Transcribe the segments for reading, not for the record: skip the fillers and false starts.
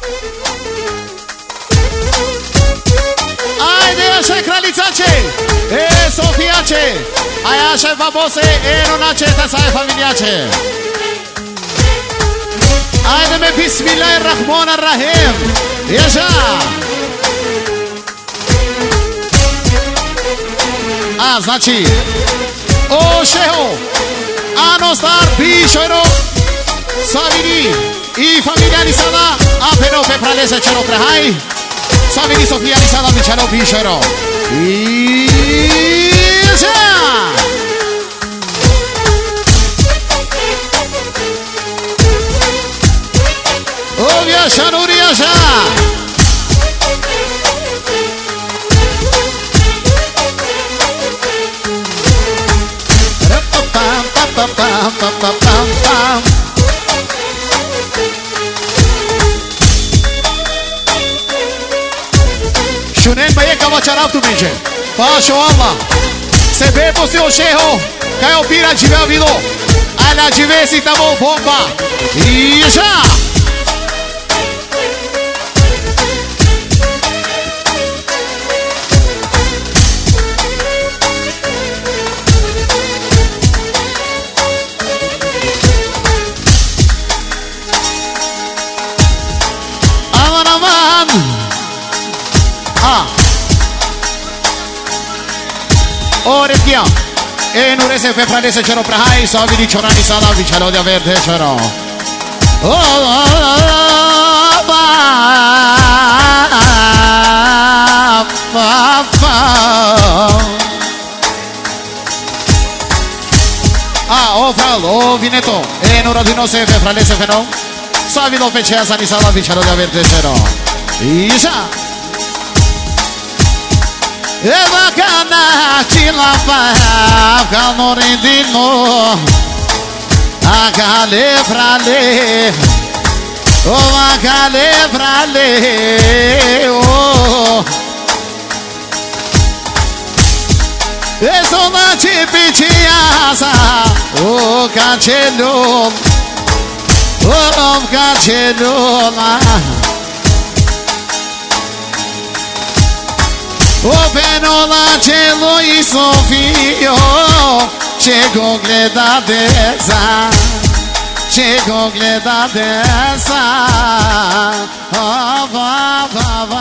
Ajde, jaše kraljicače, Sofijače, a jaše babose, nonačeta saje familijače. Ajde me Bismillahirrahmanirrahim. Jaša. A znači, o šeho, anostar pišojro, savini i familijani sada, apeno pepralese čero prehaj, savini Sofijani sada mi čero pišojro. I jaša. Jaša, Nuri, jaša. Shunen baye kava charaf tu menje. Pasho Allah. Se be você o sheho, cai o pira de vida. Ala de ver se tá bom bomba. Jaša. Oretia, nu rese pe frate cero prahai, să vidi ciorani să la vicelo de averde cero. O fralo, vineto, nu rodino se pe frate se feno. Să vidi pe cea să ni să la vicelo de averde cero. Isa. Eva cana ci la fa calorindino a cale frale o a cale frale o e sono ci picciasa o cancello o cancello O penola cielo e Sofio chegou gleda dessa chegou gleda dessa va va va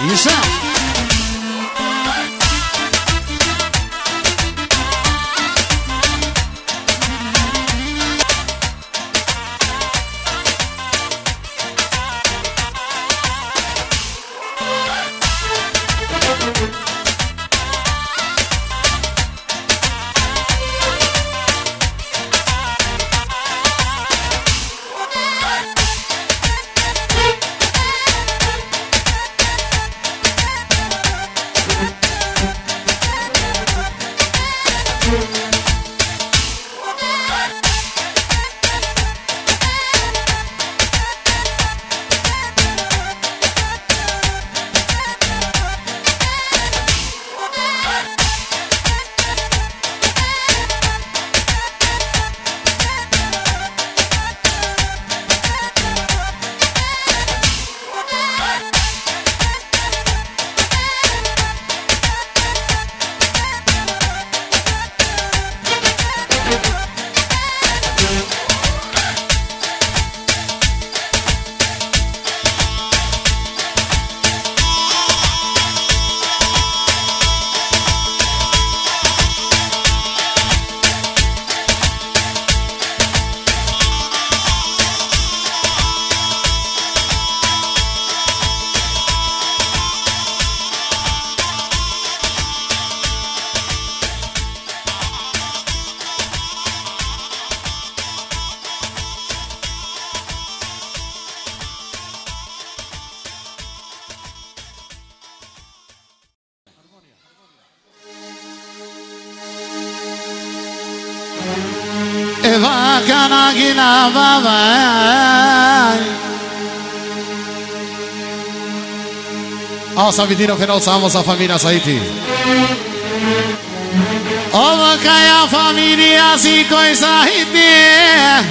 Isso. Eva Kanagina Baba Asa vidino final samos a família Saiti. Ova kaya família si coisa hite.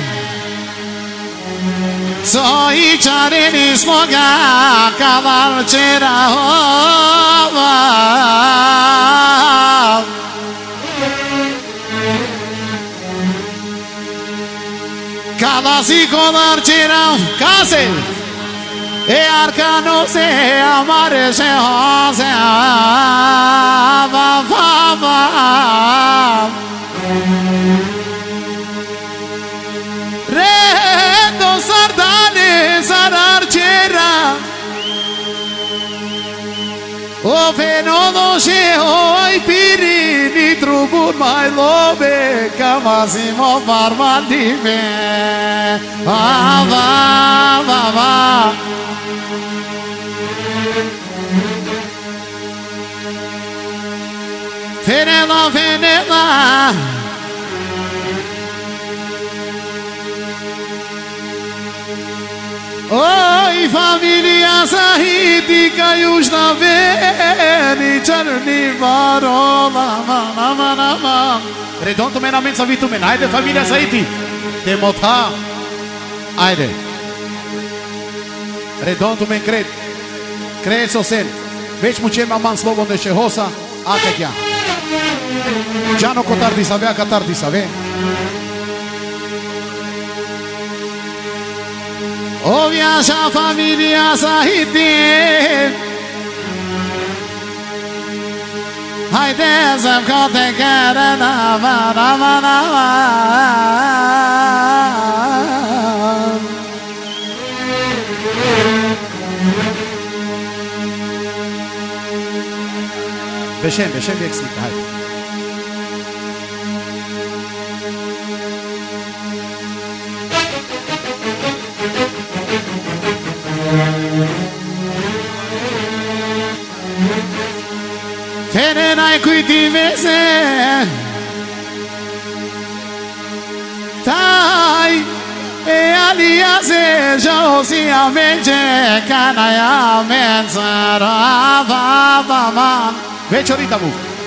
So i chareni smoga cavalcera ova. Cada psicodarcera case e arcano se amare se hose va va va redo sardane sararcera o fenodo se oi pirini trubun mai lobe camasimo barbandive va va va va Venela, venela Oi, família sahitika Južna veni Črni varola Manama Redondo menamente sa vitu men Ajde família sahiti Temota Ajde Redondo men cred Cred sosen Već mu čema man slobodne šehosa Ate kja Giano cotardi savea catardi save O viaja família Sahiti Haide zem kate kere nama nama nama Beşem bir eksik haydi Tene nai cuiti vese Tai e aliase Josia vece Canaya menzara Va va va Vece oritamu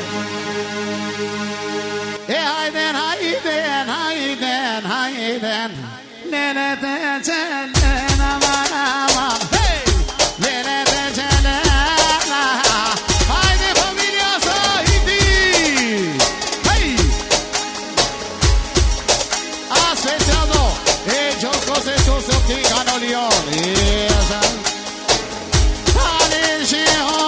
E haiden haiden haiden haiden Nene te celena manama Hey Nene te celena Haide família Sahiti Hey Aspettando E gioco se tu sei chi cano lione Alice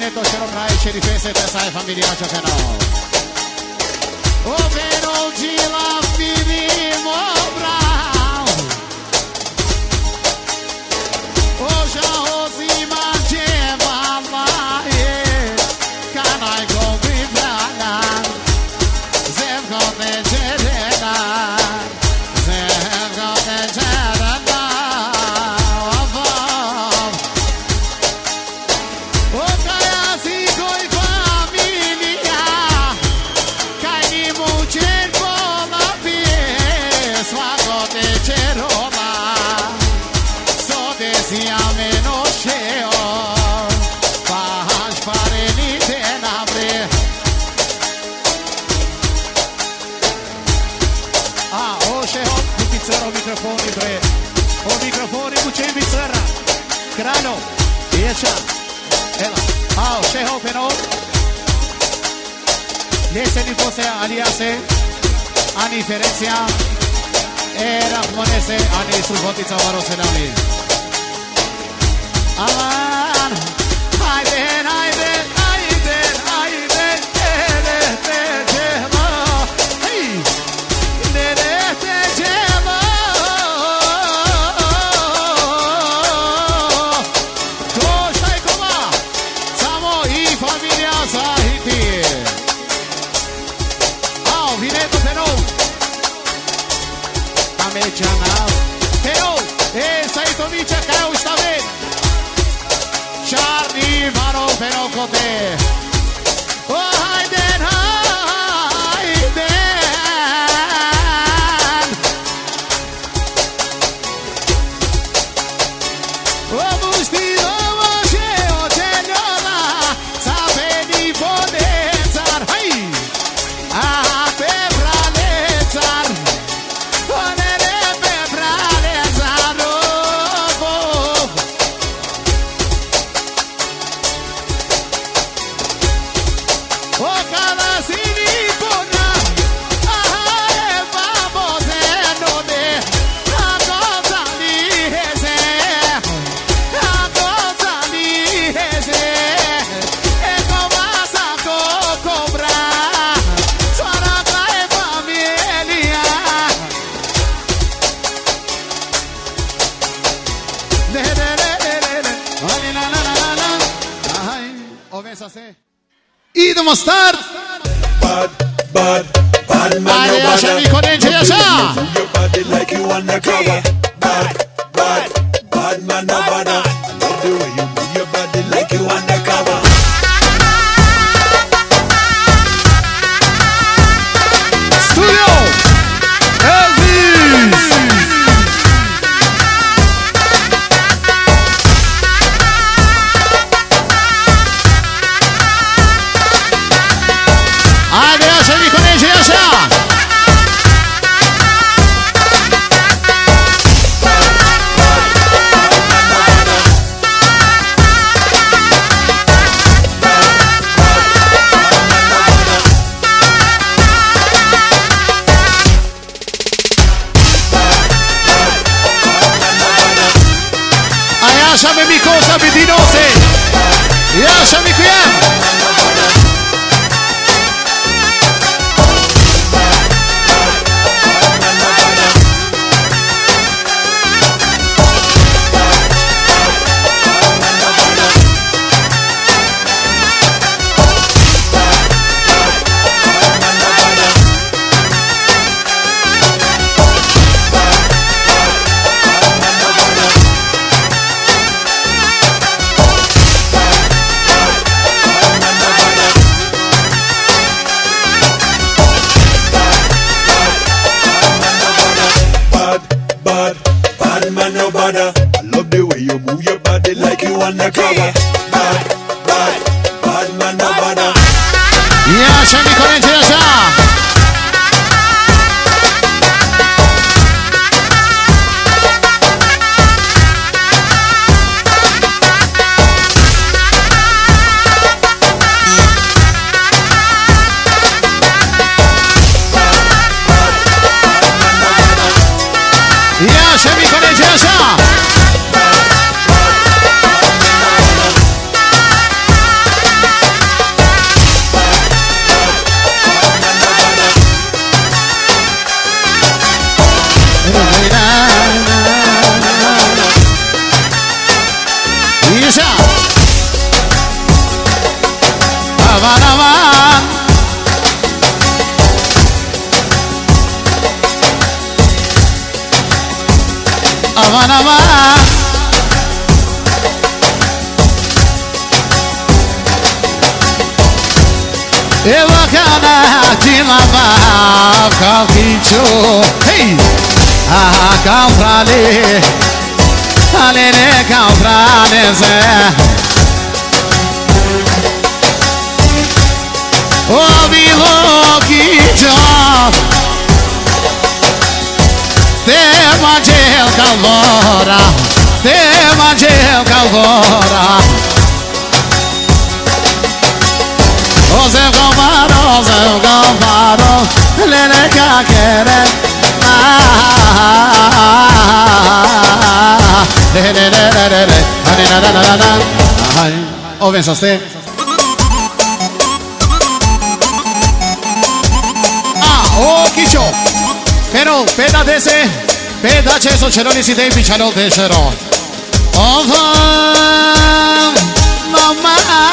momento ce lo cresce di feste te sai famiglia che no. Ovvero oggi la finimo bravo. Oggi così mangiava mai. Canai con vibrana. Zem con gerena. Zem con gerena. Microfoni bre, o microfoni bucei bizzarra, crano, ieșa, ela, au, șeho peno, lese ni pose aliase, ani Ferenția, era monese, ani sulfotița varose nami. Aman, haide, haide, haide, haide, ere, te gelo, hei, ere, te gelo. Canal. Pero, essa aí Tomicha caiu, está vendo? Charlie Varo pero cote. Oh, Hayden, Hayden. Oh, bustido, você, o telhola, sabe de poder zar. Hey! Ah, pebralezar. E do mostrar bad man, Aí a chave com ele já já. your body like you undercover. Bad man, no bother. I love the way you move your body like you undercover. Studio Elvis. Aí a chave com ele já já. Lasciami mi cosa bidinose. Lasciami qui. I love the way you move your body like you undercover. Bad man, no bother. Lasciami con il già. Lasciami con il già. aman aman. Ela cana de lavar calquicho, hey, a calfrale, a lene calfrale zé. O bilo quicho, te magel calvora, te magel calvora. Ose gambaro, lene kakere. O pensaste? O Kicho. Pero peda dese, peda ceso ceroni si dei pichano desero. O mamma.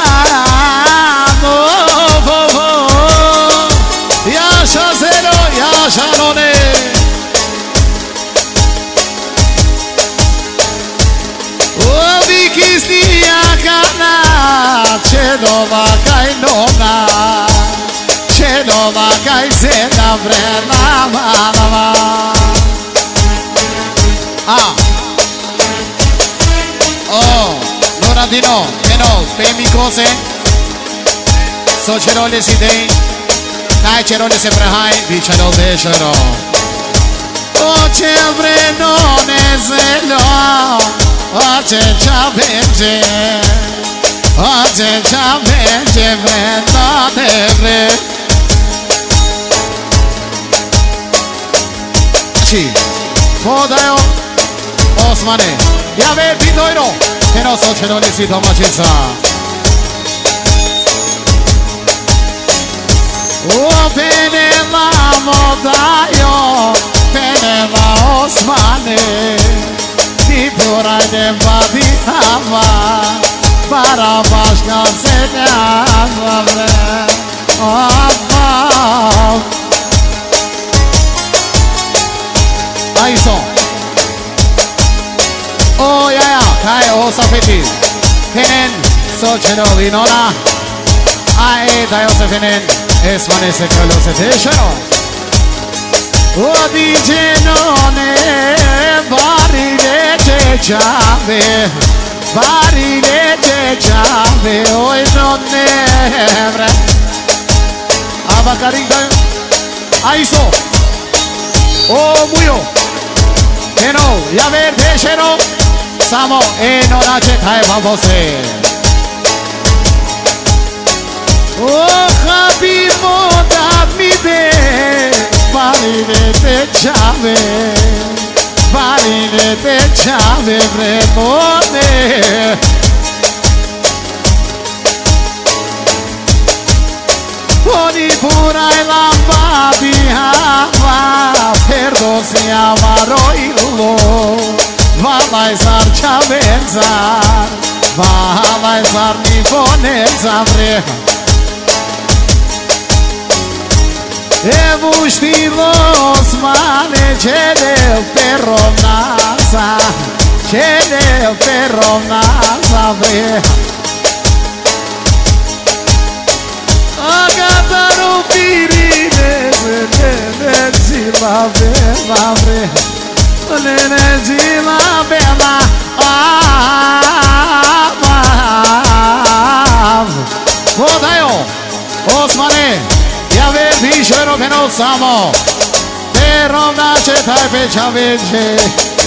Yaşa zero, yaşa none. O vikisni yakana, çedova kaynona, çedova kaysena vrena manava. Loradino, pero pemi cose, so cerole si dei. Dai cerone sempre hai, dicelo decero. O sempre non è zelo, o c'è già venge, o c'è già venge, vrendo devre. Ci, podajo, Osmane, ja ver pidojno, pero so cerone si domaćica. O penela modajo, penela Osmane, ti porajde badi hava, para baška se njava vre, opa. Aiso, o jaja, kaj o safeti, henen, so čerovi nona, ae dajo se henen. Esmane se quello se tescero. O dice non è barile ciave, barile ciave, oi non è vre. Abacaringa, aiso, o muio, e no, ja ver tescero, samo e non accettava você. Oh, Habibo, dammi be, valide te ciave, premone. Oni pura e la babiava, perdo si amaro illo, valai zar ciavezar, valai zar nifonezar vre. Evo estilos mane, cede o perro nasa, cede o perro nasa, vre. Agataru pirine, zila bela, vre. Zila bela, Vodajo, Osmane. Ja ver pišero che non samo, però nace taj peća veće.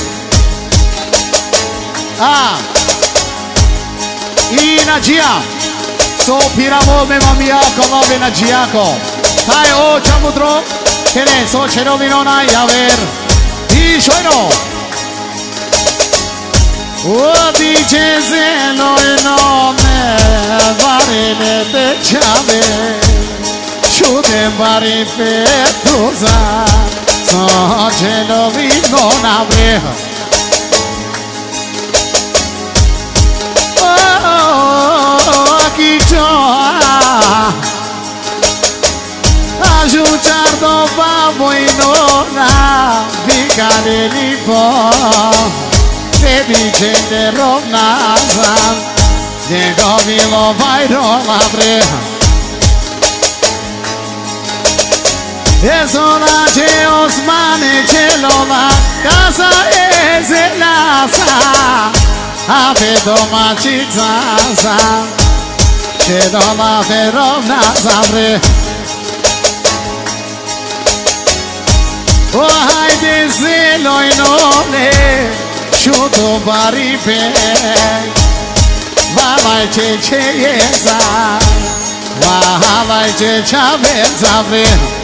I na džija, so piramo me mamijako, love na džijako. Taj oča mudro, che ne so čerovinona, ja ver pišero. O dice zelo e nome, varene te čave. Čudem bari Petruza, so čelovino na vreha. Kičo, a žučardo babo i nona, vikane lipo. Gente rovnaza Njegovilo vajrola bre Ezola će Osmane Čelola Casa je zelasa A pe domaćica za Čelola verovnaza bre O hajde zeloj nole Šuto bari pek Valaj će jeza Valaj će čavenza bre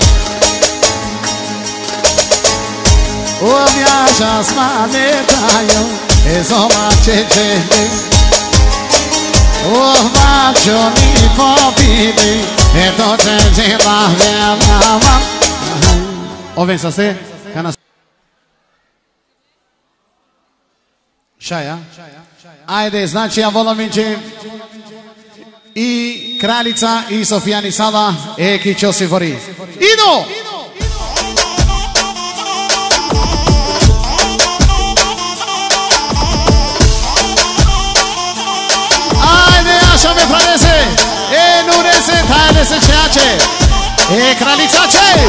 O vjaža smane daju Ezoma će O mačo ni pobili Eto će la velava Ovim sa ste Šaja? Ajde, znači ja volim i Kraljica i Sofija Nisala Eki će se vori. Idu! Ajde, Aša me franese Nurese, tajne se čeače Kraljica će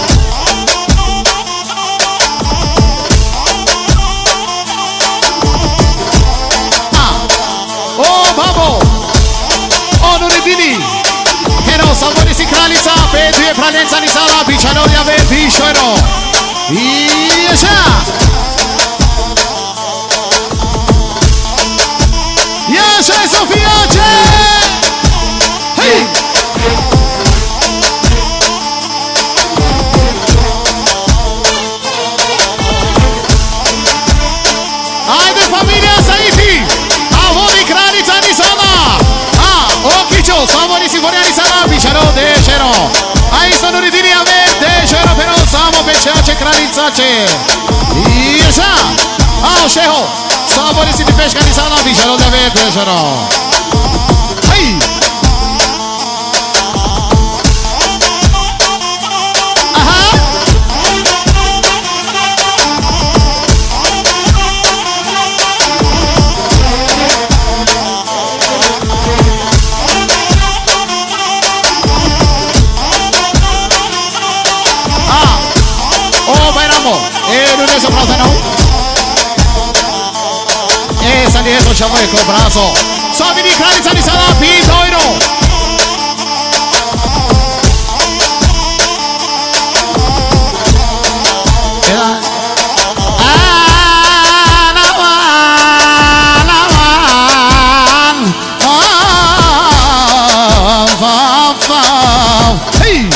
Babo, on uredini Eno, savori si Kraljica Petu je Kraljenca Nisala Bićano jave, pišojno I ješa Ješa je Sofijače Hej Ajde familija Saifi Kraljica Nisala Okićo, savori si Vorjani Sala Bićano dešero A isto nuridini ave dešero Pero samo pečeače Kraljica će I ješa A šeho Savori si Peška Nisala Bićano ave dešero Hej Aha Non è sopra no? Esa di eso chamo con brazo. Sobi di Kraljica Nisala Pitoiro. Hey!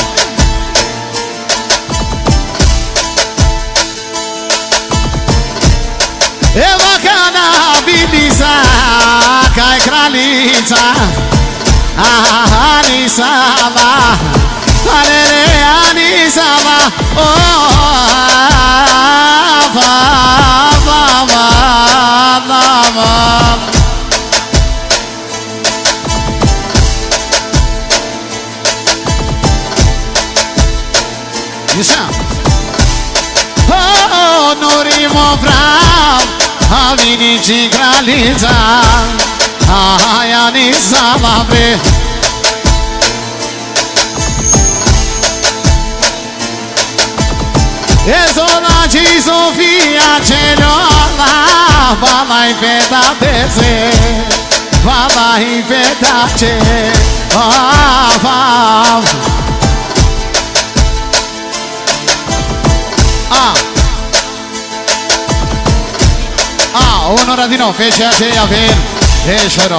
Ewa kana bilisa kai Kraljica Nisala Alele Nisala Onorimo prav A vinici Kraljica Ja Nisala bre Ezonači Sofija Čelola Vala i peta teze Vala i peta će Uno radino fece a te a ver Escero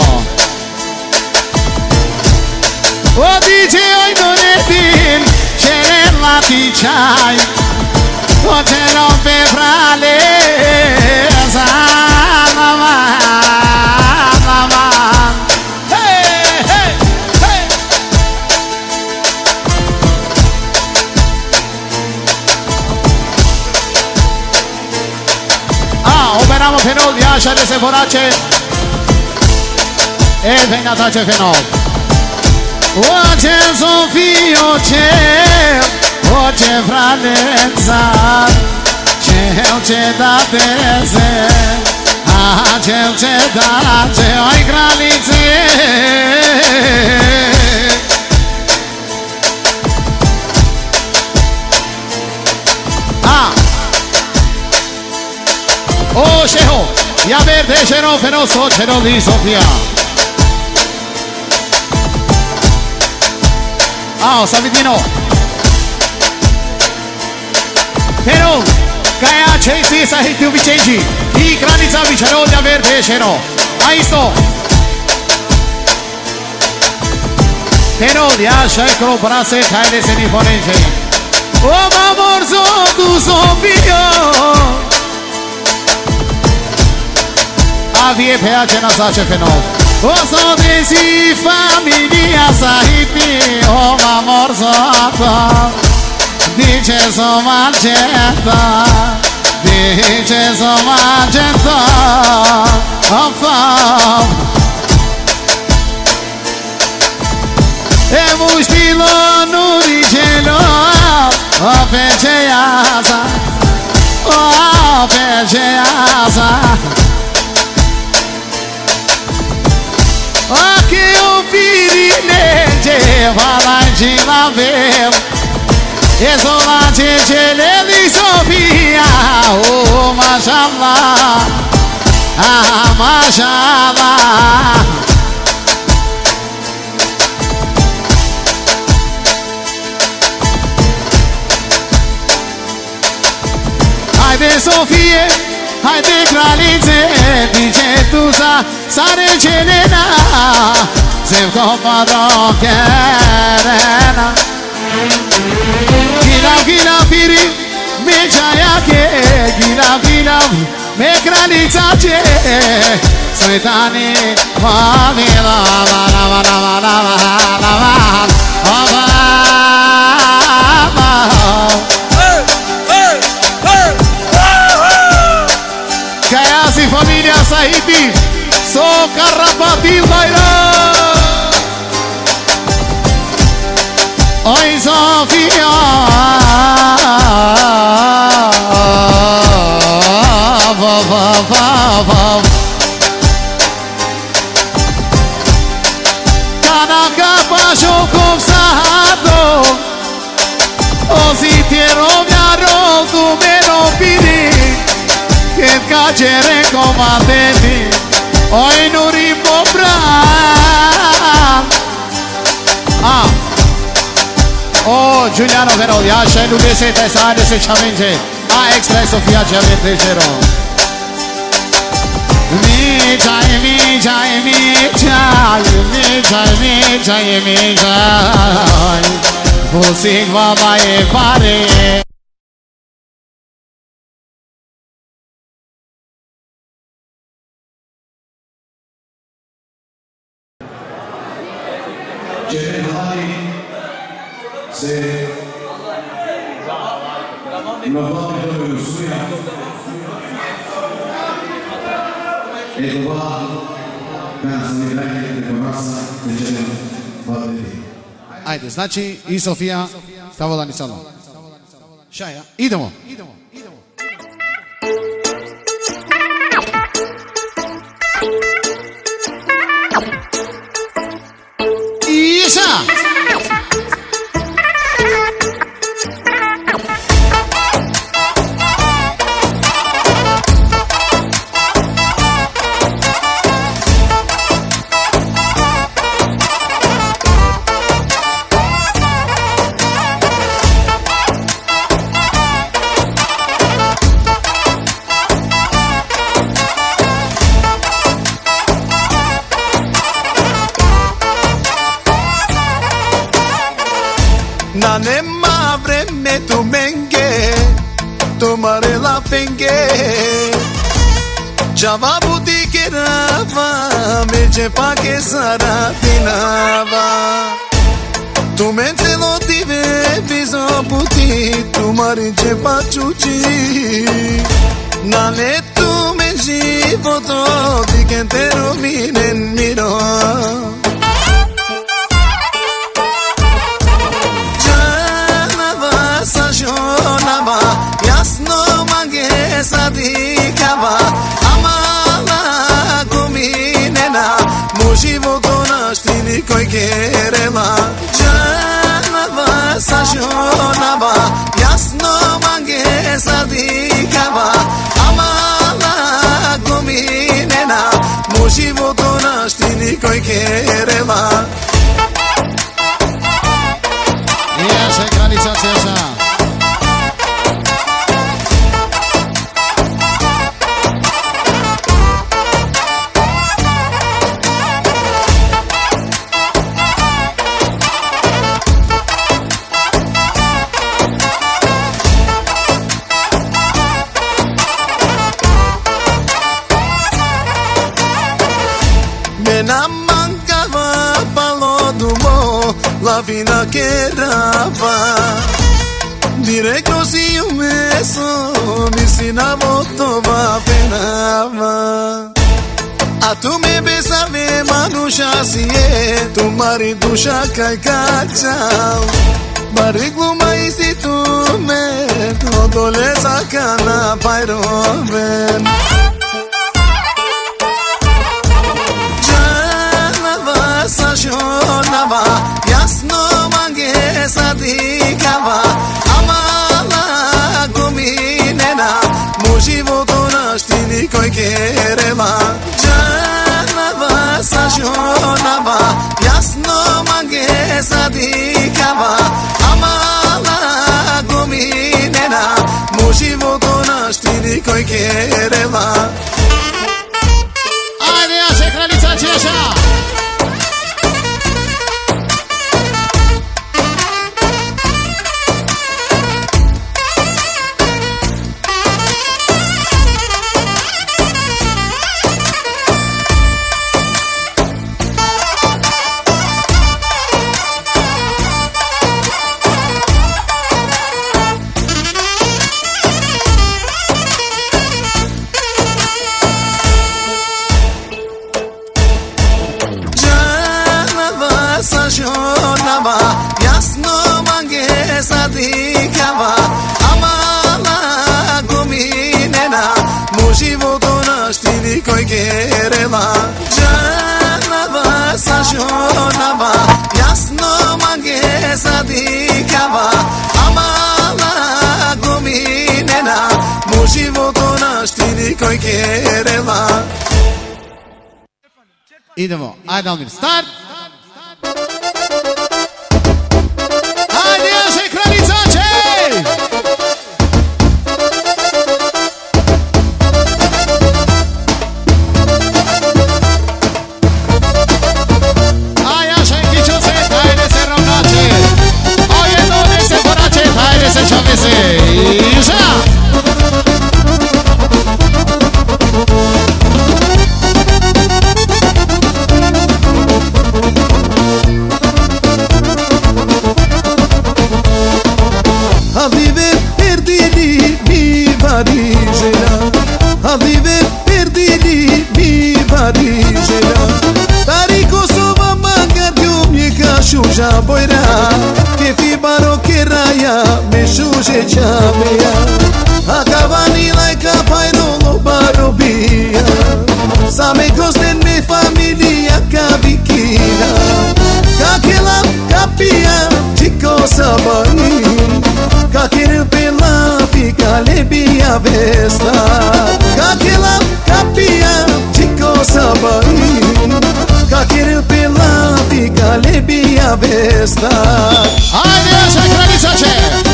O dice oi non è din C'è la ti c'hai O te rompe fra le Hey, hey, hey Operamo fenol, jașa de se vorace E venata ce fenol O ce Sofio ce O ce Fralența Ce da teze ce ai granițe. Oh, Sheho, ya verde, Sheho, fenoso, Sheho di Sofia. Ah, Savidino. Pero, Kaya Chase Sahitu Vichenji. I granica Vichero, ya verde, Sheho. Ahí está. Pero, ya Sheho, Brase, Taile, Seniforenje. Oh, amor, tu Sofia. Avie pe acena zace fenol. O să desi familia sahipi. O amor zata. Dice să mă agenta. Dice să mă agenta. Afam. E muștilo nu ricelo. O feceaza. O feceaza. Aqui o pirinete vai de lá ver. Exolante de Lele Sofia. Oh, mashallah. Ah, mashallah. Haide Sofie, haide granițe, dice tu sare celena, sem compară cherena. Gila firi, me jaya ke, gila me granița ce, soitani mavila Caiasi família Sahibi, sou carrapatil baila. Oi Sofia, cada capa jogo sarrado, osi tiro miaro tu meno pidi. Che cacere comandenti, oi non rimbobran. Ah, oh Giuliano Verodia, c'è lui che siete sani se ci avvince. Ah, extra Sofia ci avete cero. Mi jai, você vai pare. Se non va più lo studio e dopo penso di prendere le corrassa e ce ne va bene. Ajde, znači i Sofia Kavolani Salon. Šaja, idemo. Iša! Nanema vreme tu menge, tomare la fenge. Java buti ke rava, meje pake sara dinava. Tu mense lo tive viso buti, tu mari je pachuchi. Nale tu menji voto, di que entero minen miro. Jasno mange sadikava amala nikoj kerela Janava sajonava Jasno mange zadikava Amala gominena Mo životu našti nikoj kerela Iashe kraljica Češa. Mena mancava palo dumo La vina che rava Dire così un meso Mi sinavo tova penava A tu me besavi manusha siye Tu mariduša kaj kačao Bariglu maisi tu me Odole zakana pajroven Sajonava, jasno mange zadikava Amala gominena, mo životu našti nikoj kerela Janava, sajonava, jasno mange zadikava Amala gominena, mo životu našti nikoj kerela Ajde, Jaše kraljica Češa. Sajonava, jasno mange zadikava Amala gominena, mo životu našti nikoj kerela Janava, sajonava, jasno mange zadikava Amala gominena, mo životu našti nikoj kerela Idemo, ajde Almir, start! Já boira, que fi baro que raia, me chuje chamea. A cavani like a pairo baro bia. Same gosten me familia cabiquina. Caquela capia, chico sabai. Caquere pela fica lebia vesta. Caquela capia, chico sabai. Caquere pela fica lebia vesta. Ajde, Jaše kraljica Češa.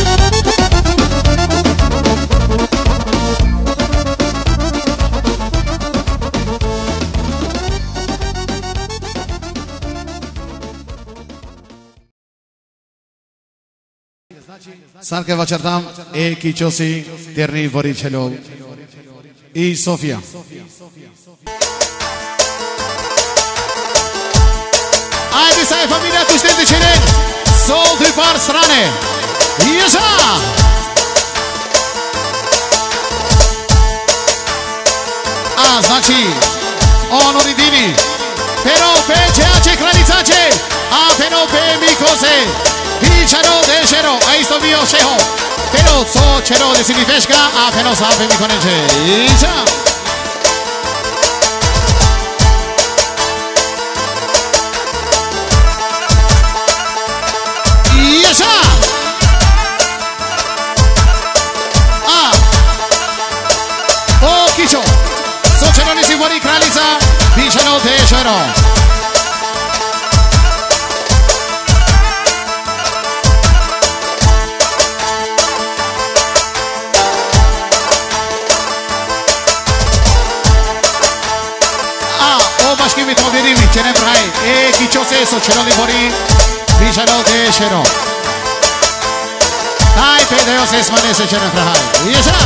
Sad kad vačartam Eki Ćosi, Terni Voričelov i Sofija. Ajde sa je familija tu šteti činen, sol tri par strane. Ježa! A znači, ono ridini, pero peđeače kraljicače, a pero pe mikose. Pichano de cero, ahí está mío Sheho. Pero so cero de significa apenas sabe mi coneche. Isa. leggero. Bašky mi to vědí, če nebraj. Kičo se so, če no vyborí, vyžadou dešero. Aj, pědejo se smane se, če nebraj. Ježa!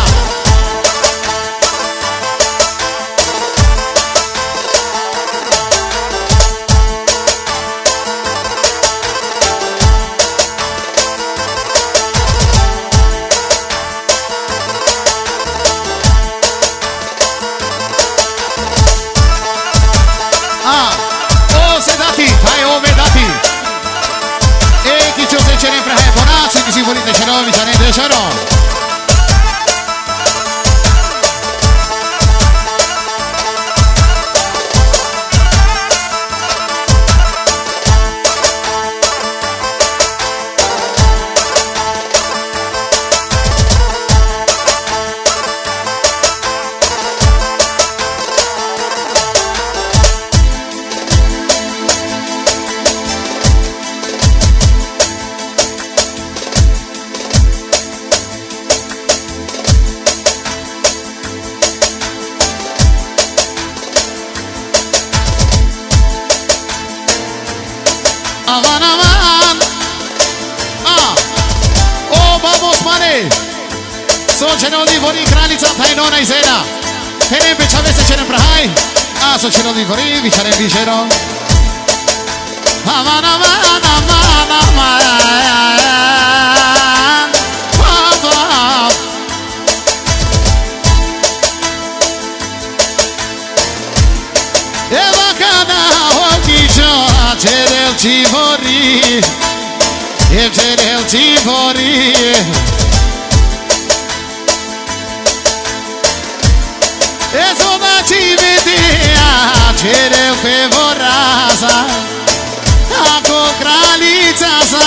Si volete Cerò, Vicinente Cerò. Avan, avan. Vamos, mane. Son Cerò di Vori, Kraljica, Tajnona i Zena. Henem Bečave se Cerem Prahaj. So Cerò di Vori, Vičarem Vižero. Avan, avan, avan, avan. Eva cada Cerel ti vorri, Cerel ti vorri. E sono ci vedea, Cerel pe vorraza, Ako Kraljica sa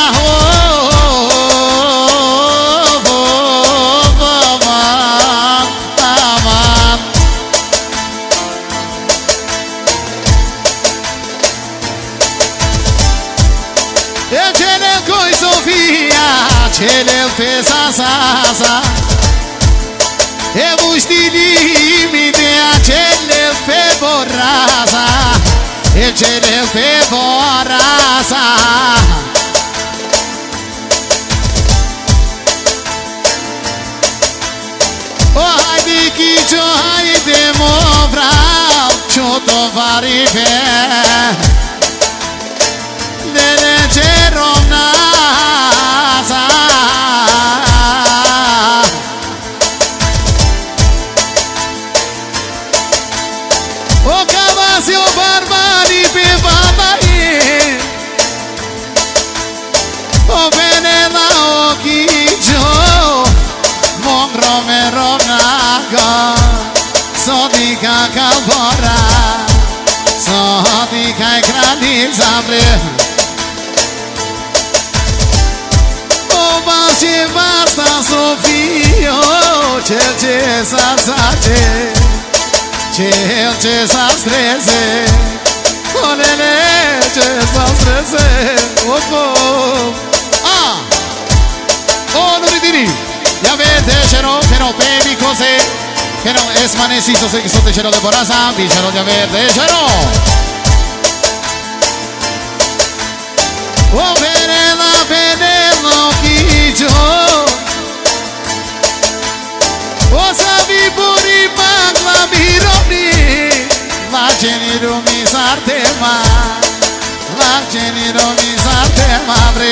Cerel pe Zaza, e muștili midea Cerel pe Borraza, e Cerel pe Borraza. O haide Kicio, haide mo vreau ce-o tovari pe Nele Ceromna. O cavasi o barbari pe babaie, o venela o Kicio, mongro me rovnaga, sodika kalbora, sodika i Kraljica bre. Ce basta Sofio, cel ce s-a zace, cel ce s-a streze, olele ce s-a streze, nu ridini, ia vede Cerò, che non bevi cose, che non esmanesi, so se sono Cerò de Borraza, vi Cerò di verde Cerò. O venela, venela, Kicio, o sabi buri magla mironi, la geniro mi sartema, la geniro mi sartema bre.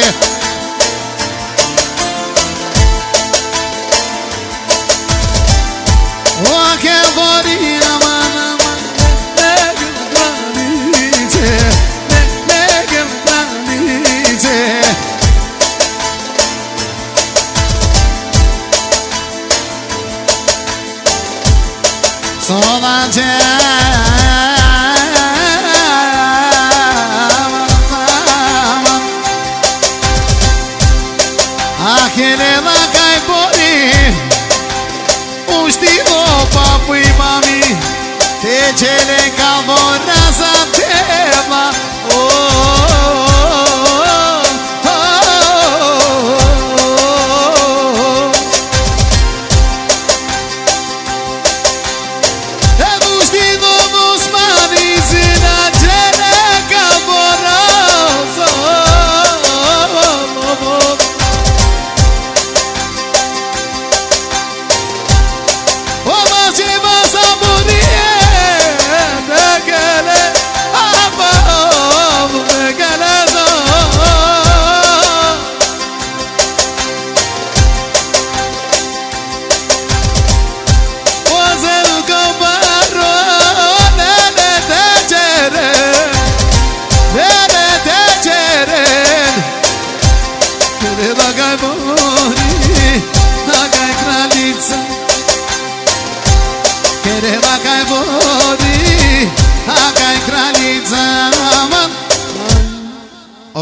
O che vori amana, sola aquele la cai pori, un stilo papu i mami, te cele calvo raza te.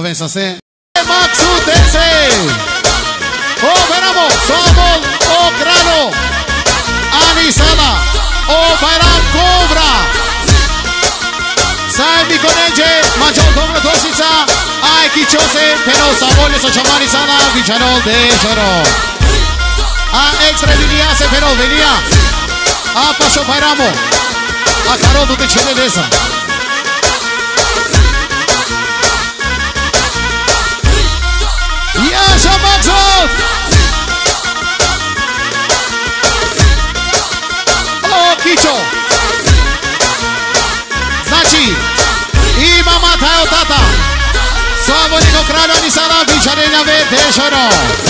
Convença se Maxu Dese O veramo Somos O grano Anisala O Bayram Cobra Sai mi conege Major Cobra Dosica Ai chi chose Pero Sabolio So Chamani Sala Vichanol de Choro A extra linia se pero venia A Pasho Bayramo A Carodo de Cheleza Yasha Maxot O Kicho Znači I mama tayo tata Svobodniko kralju Ani sada Vičarenja Vetešoro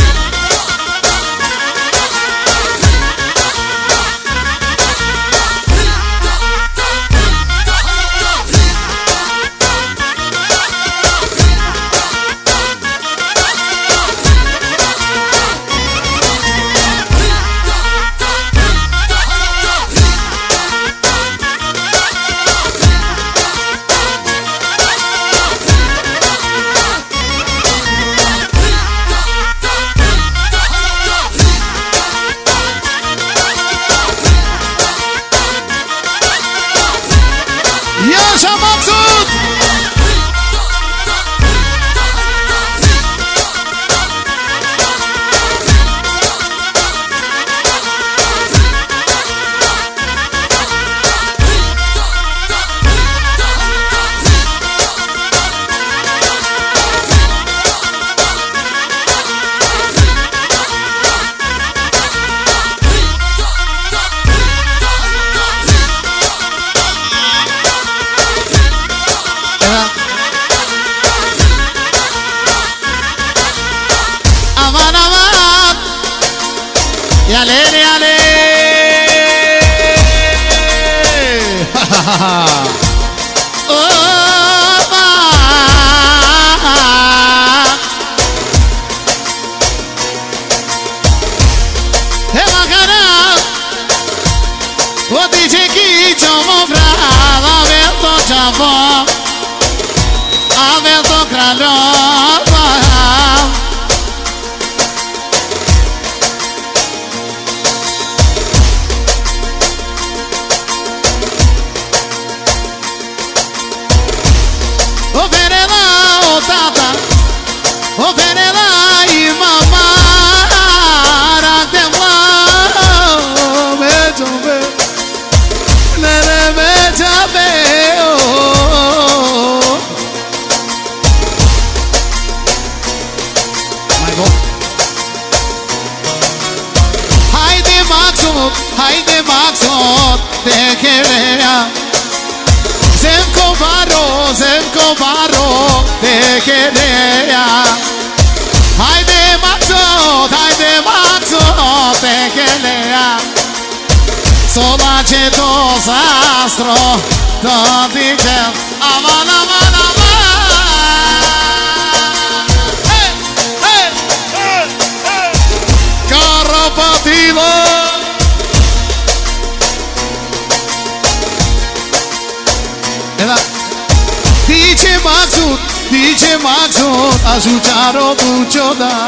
DJ Maxut Ajutarò tu da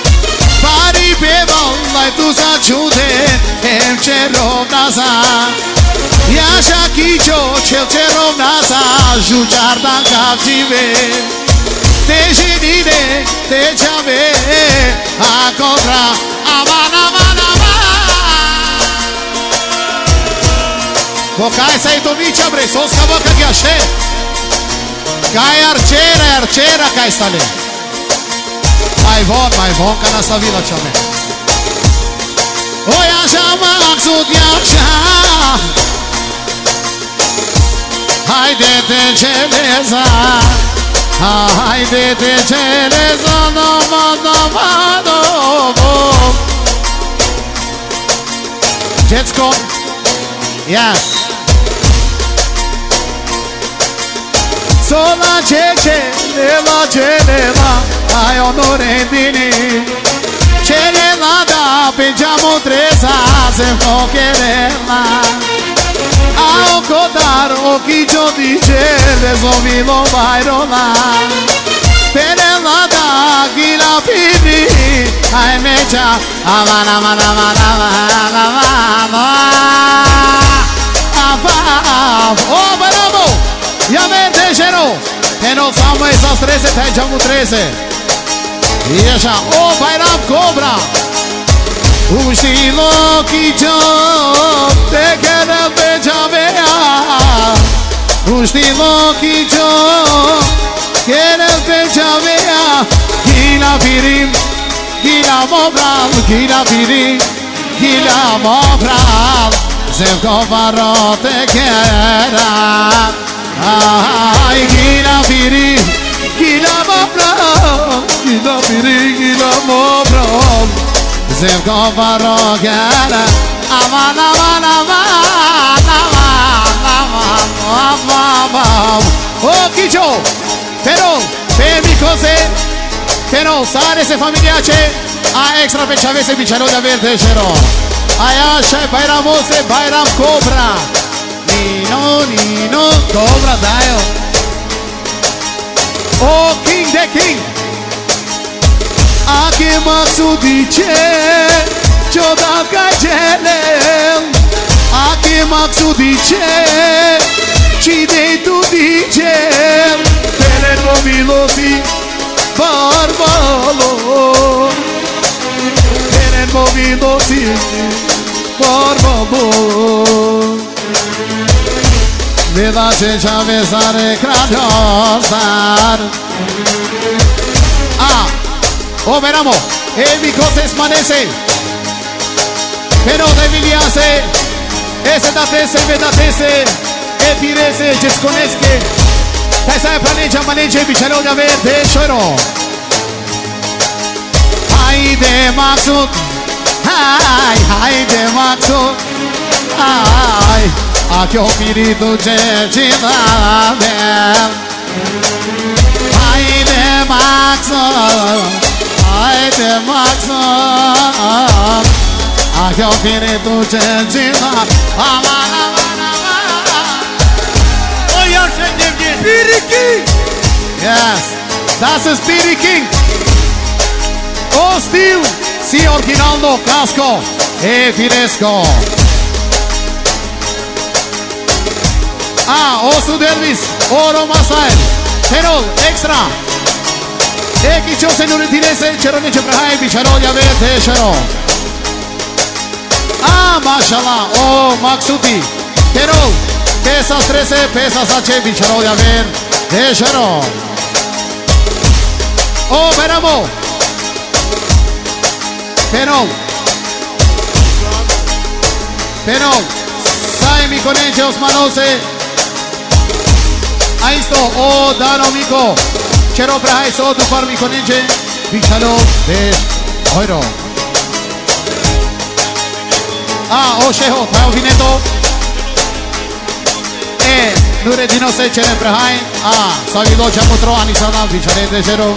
Pari beval Lai tu sa ciude Em cero nasa Yasha kicho Cel cero nasa Ajutar da captive Te genine Te chave A contra Aman aman aman Vocai sai to mi chabre Sos cava că ghiașe Cai arcera cai stale. Mai von ca na sta vila cea mea. Oi așa Maxut așa. Haide-te celeza. Haide-te celeza. No. Dziecko. Yes. Sola celela, ai onore bine. Celela da, pengiamo treza, se può quererla. Ao codar, o que eu dice, resolvi lo vai rolar. Per piri Hai mergea Aman aman aman aman aman Oh, bravo! Ia verde, Gero! E não salva essas 13, tá de ângulo 13 E já, oh, Bayram Cobra O estilo que eu te quero ver já ver O estilo que eu quero ver já ver Gila pirim, gila mobral, gila pirim, gila mobral Zevko varote kera Ai, gila pirim, gila mobral Gila pirim, gila mobral Zevko varote kera Aman, aman, aman, aman, aman, aman Oh, Kijo, pero, per mi cose Pero, sare se familiace A extra pe ce avese biciarul de verde, Gero Aia așa, Bayram Ose, Bayram Cobra Nino, Nino, Cobra, da-o Oh, King de King Ake Maxu dice Ce-o dau ca gelel Ake Maxu dice Cine tu dice Pele mobilosi Barbalo Pele mobilosi Barbalo Veda ce c'avesare craniosar Ah Oh, veramo E mi cose smanese Pero debiliase Ese datese, vedatese E pirese, gesconesche Dai sai planeggia, maneggia, bicciarò da verde, Gero Haide Maxut Haide Maxut Aqui o pirito gente da bel Haide Maxut Haide Maxut Aqui o pirito gente da aman aman aman O yaşa devlet Spirit King Yes Das ist Spirit King O stil Si originalno casco E firesco Ah, o su Elvis Oro Masael Terol, extra E chicio se nu retirese Cero nici prahai Bicharolja verde Gero Ah, mashallah Oh, Maxuti Terol Pesas 13, pesas H Bicharolja verde Gero Oh, veramo Penol Sai mi conege Osmanose Aí estou, oh, Dano Mico Cero prahai so tu far mi conege Bicharol de Oiro Ah, oh, Sheho, tá ouvindo? Nure dino se cere prahai Ah, savido ce potro ani sana Bicharol de Gero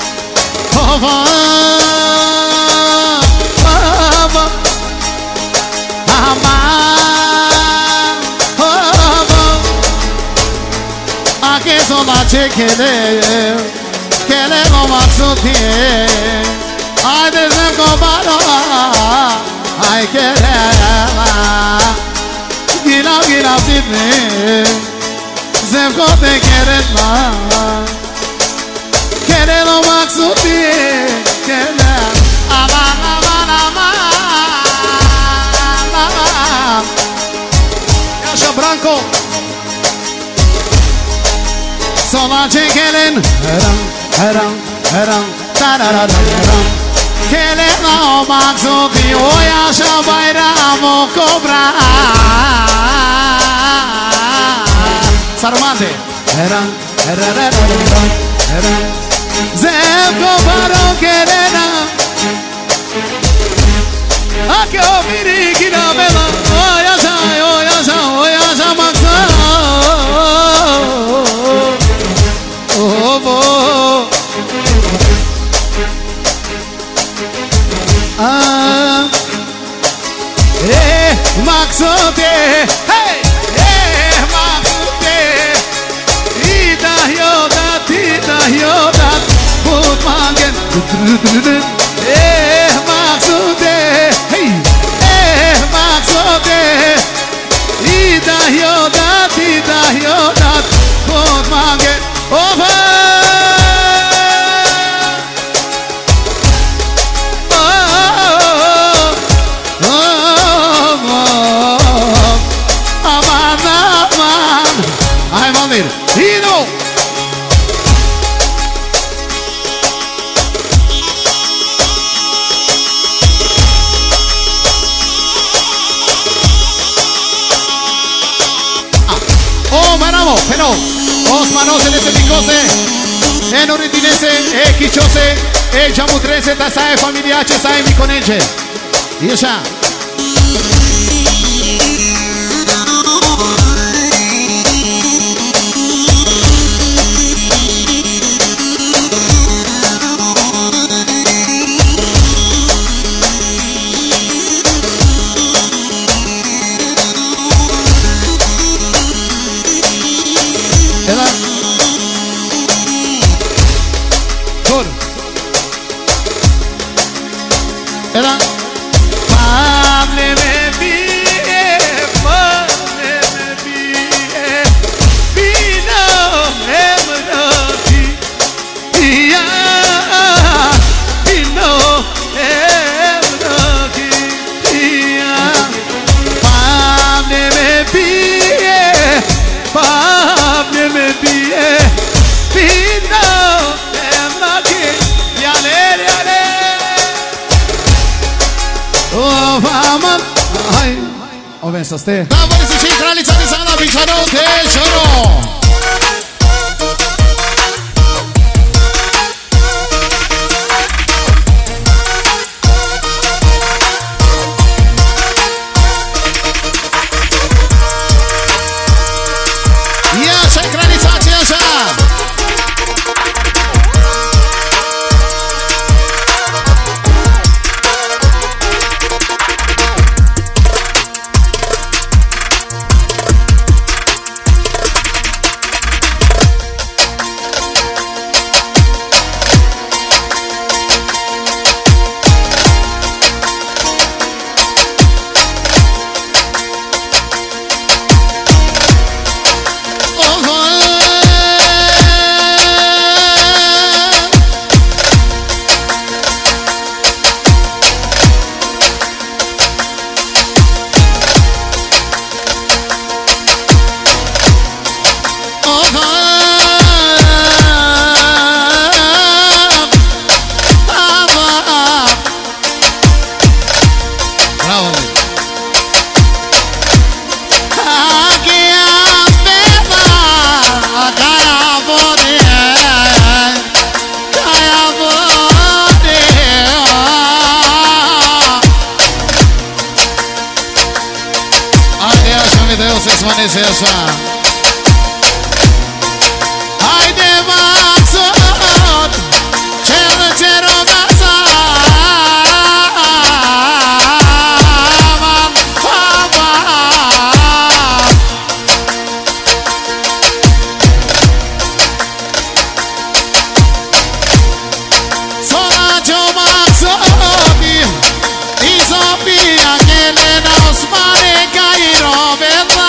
Ake sola çekele Kele no maksuti Haydi zevko baro Ay kele Gilav gilav sidni Zevko te keretma Kele no maksuti Kele Aman aman aman Yaşa Branco Sola çekelen Heran tarararam Kelen o maksuti O yaşa Bayram Cobra Sarmante Heran Zevko baro kelena Ake o miriki na bela O yaşa Maxo Maxote, hey, Maxote, Ida Yoda, Put Mangen. Maksude, hey, Maksude, Ida Yodat, Bod Mange, over. I'm on it. Hino. Oh, manamo, pero os manos en ese picose, en oritinese, kichose, jamutrese, tasae familia, chesae mi coneche. Y ya. Era Pable me vie, Vino emrati Ya Vino emrati Ya Pable me vie, Vino emrati Yale Oh, vaman, ay, o pensaste. Dawaj, jesteście kraliczani za nami, czarote, czaro. Jasza, kralicacja, jasza. Deus esvanecer essa. Ai de maxot, cel cerogasa, man papa. Sola jo maxoti, isopia que le nos maneca y robeta.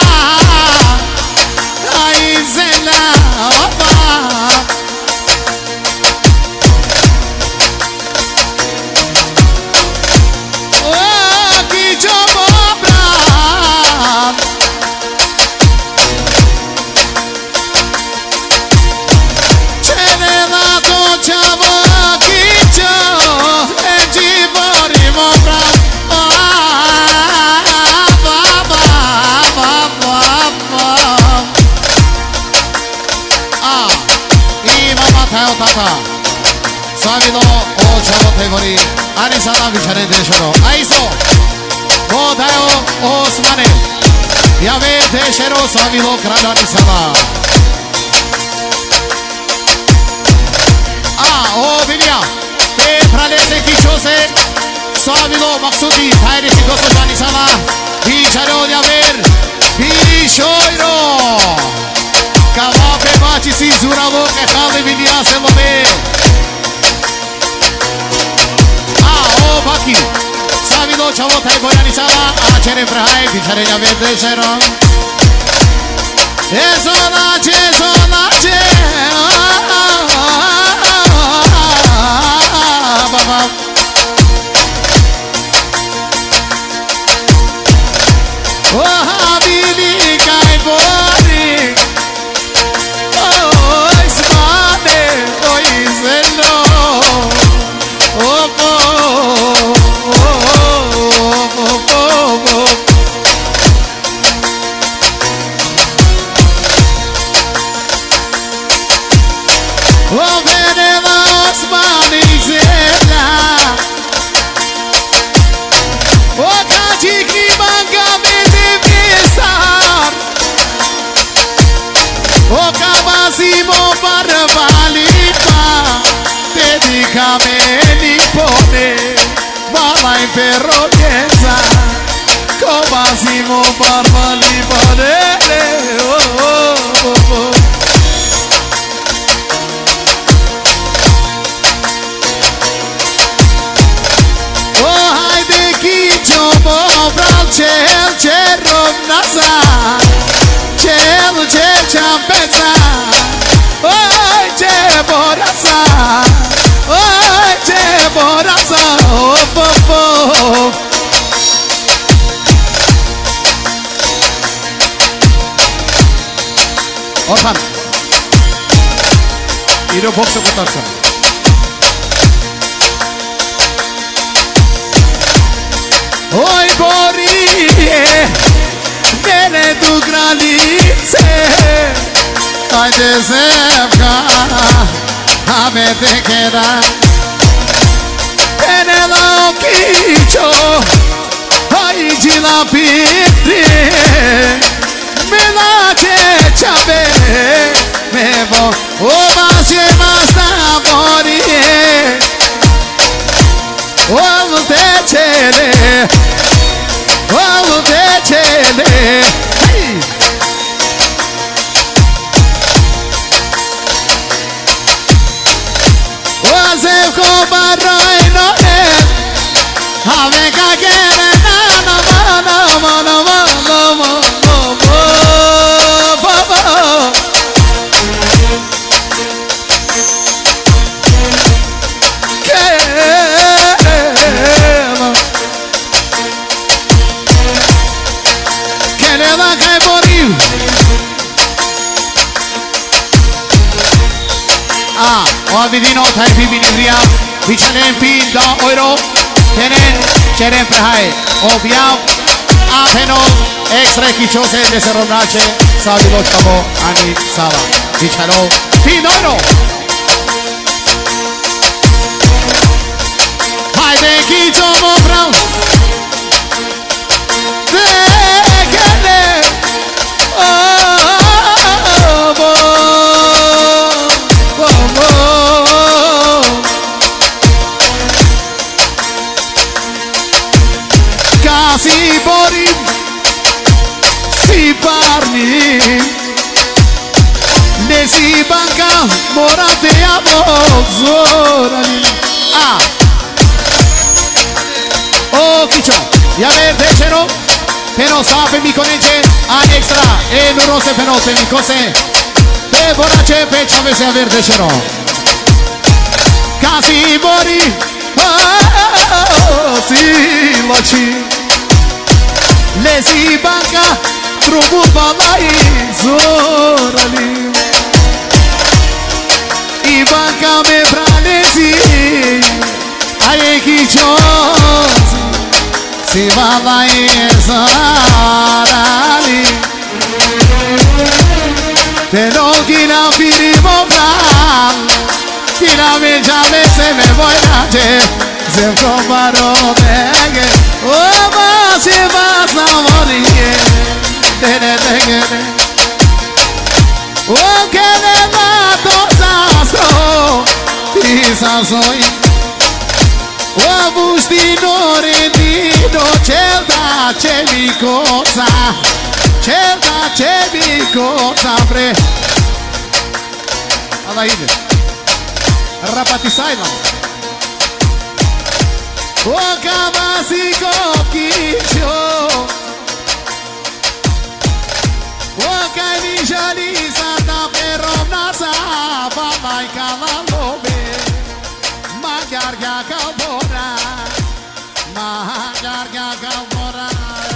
Savido o chavo tevori arisana vichane deshoro aiso bodayo osmane yave deshero savido kradani sala o vilia te pralese kichose savido maksudi thaire sikoso jani sala vicharo yaver vishoiro kavape bachi si zuravo ke khale vilia se lobe chłopaki. Savilo, Czałota i Bojanicała, a Czerem Prahaj, Piczarenia Wiedeszero. Ezonacie, zonacie. Kameni pone, mala in perrochezza, comasimo barbali pone, oh oh oh oh. Oh haide chicio bral cel romnasa, cel ciampezza, oh ce borasa. Oi, ce borața, op, op, op. Orhan Iro boxu kurtarsın. Oi, Borie, bene tu granice, haide Zevka, ame te queda. Penela ochicho, ai de la pitri, me la chave, me vo, o vaje basta morir, o te chele, o te chele. Zevko barroi no es, ave kagere na na na na na na na na Querela cai boriu. Ah, o vidino thai bibinivria, bichane pin da oiro, tenen Čerem Prahaj, objav, apeno, extra kichose de serobrace, Savilo Čavo, ani Sava, bichano, pin oiro. Haide kichomo brau. Si borim, si parni, ne si banca, morate a bozorani. Ah, oh Kicho, ya ver decero, pero sabe mi coneche, an extra, no se penote mi cose, te borache pecho me se a ver decero. Casi borim, oh, si lochi. Lezi banca, trubu balai zorali. I banca me pranezi, aie kichozi, si balai zorali. Te no gina firimo bral, gina me jale se me voy a je, se comparo dege, oh ma se vas na morie, dene dege. Oh que le va tosastro, tisa soy. Oh bustino rendino, celta ce mi cosa, celta ce mi cosa pre. Alla ide. Rapatisai la. O cavasico quicho O canijali santa pero nasa Balai calalobe Magarga calbora Magarga calbora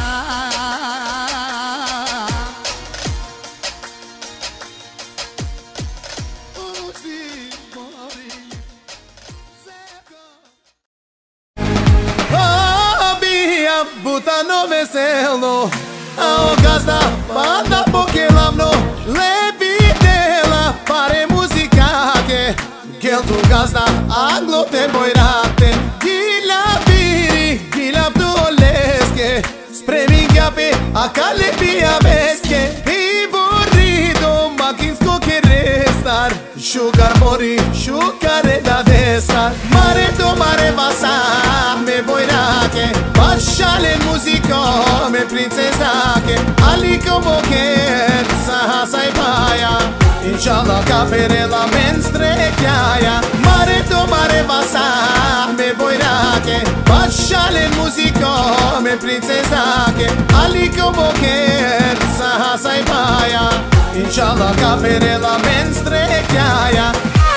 Buta no veselo A gazda Banda poche lamno Lepi dela Pare muzica che tu gazda Anglo te boirate Gila biri Gila ptolesche Spre minchiape A cale pia vesche I burrito Machinsko che restar Sugar mori Sugar da destar Mare to mare vasa Me boirate Bashale muzico Me princesa che Ali como che Saha sai paia Inshallah caperela menstre chiaia Mare to mare vasa Me boirate Bashale muzico Me princesa che Ali como che Saha sai paia Inshallah caperela menstre chiaia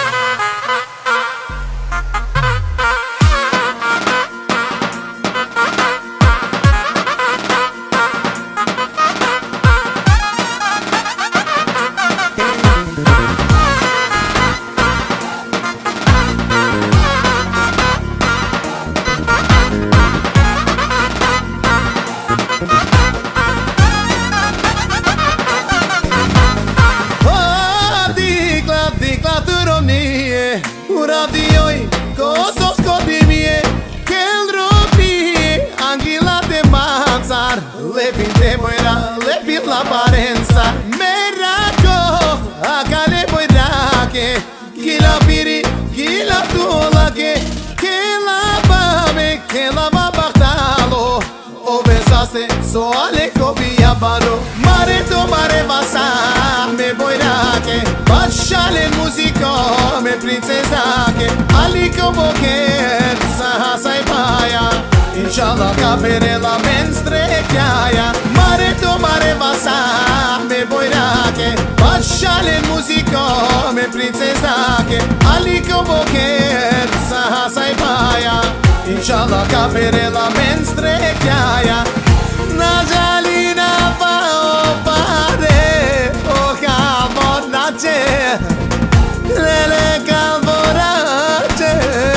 Uradioi, cosos codimie, quel robi, anghila de manzar, lepi de moira, lepi l'apparenza, meraco, acale boirache, chi la piri, chi la tula che la bame, che la va bartalo, obesaste, so ale copia baro, mare to mare vasa, me boirache, bashale musico, me princesa che ali como che Saha sai paia Inshallah caperela menstre chiaia Mare to mare vasa Me boirate Bashale musico Me princesa che Ali como che Saha sai paia Inshallah caperela menstre chiaia Najalina pa o pare O camonace Lele calvorace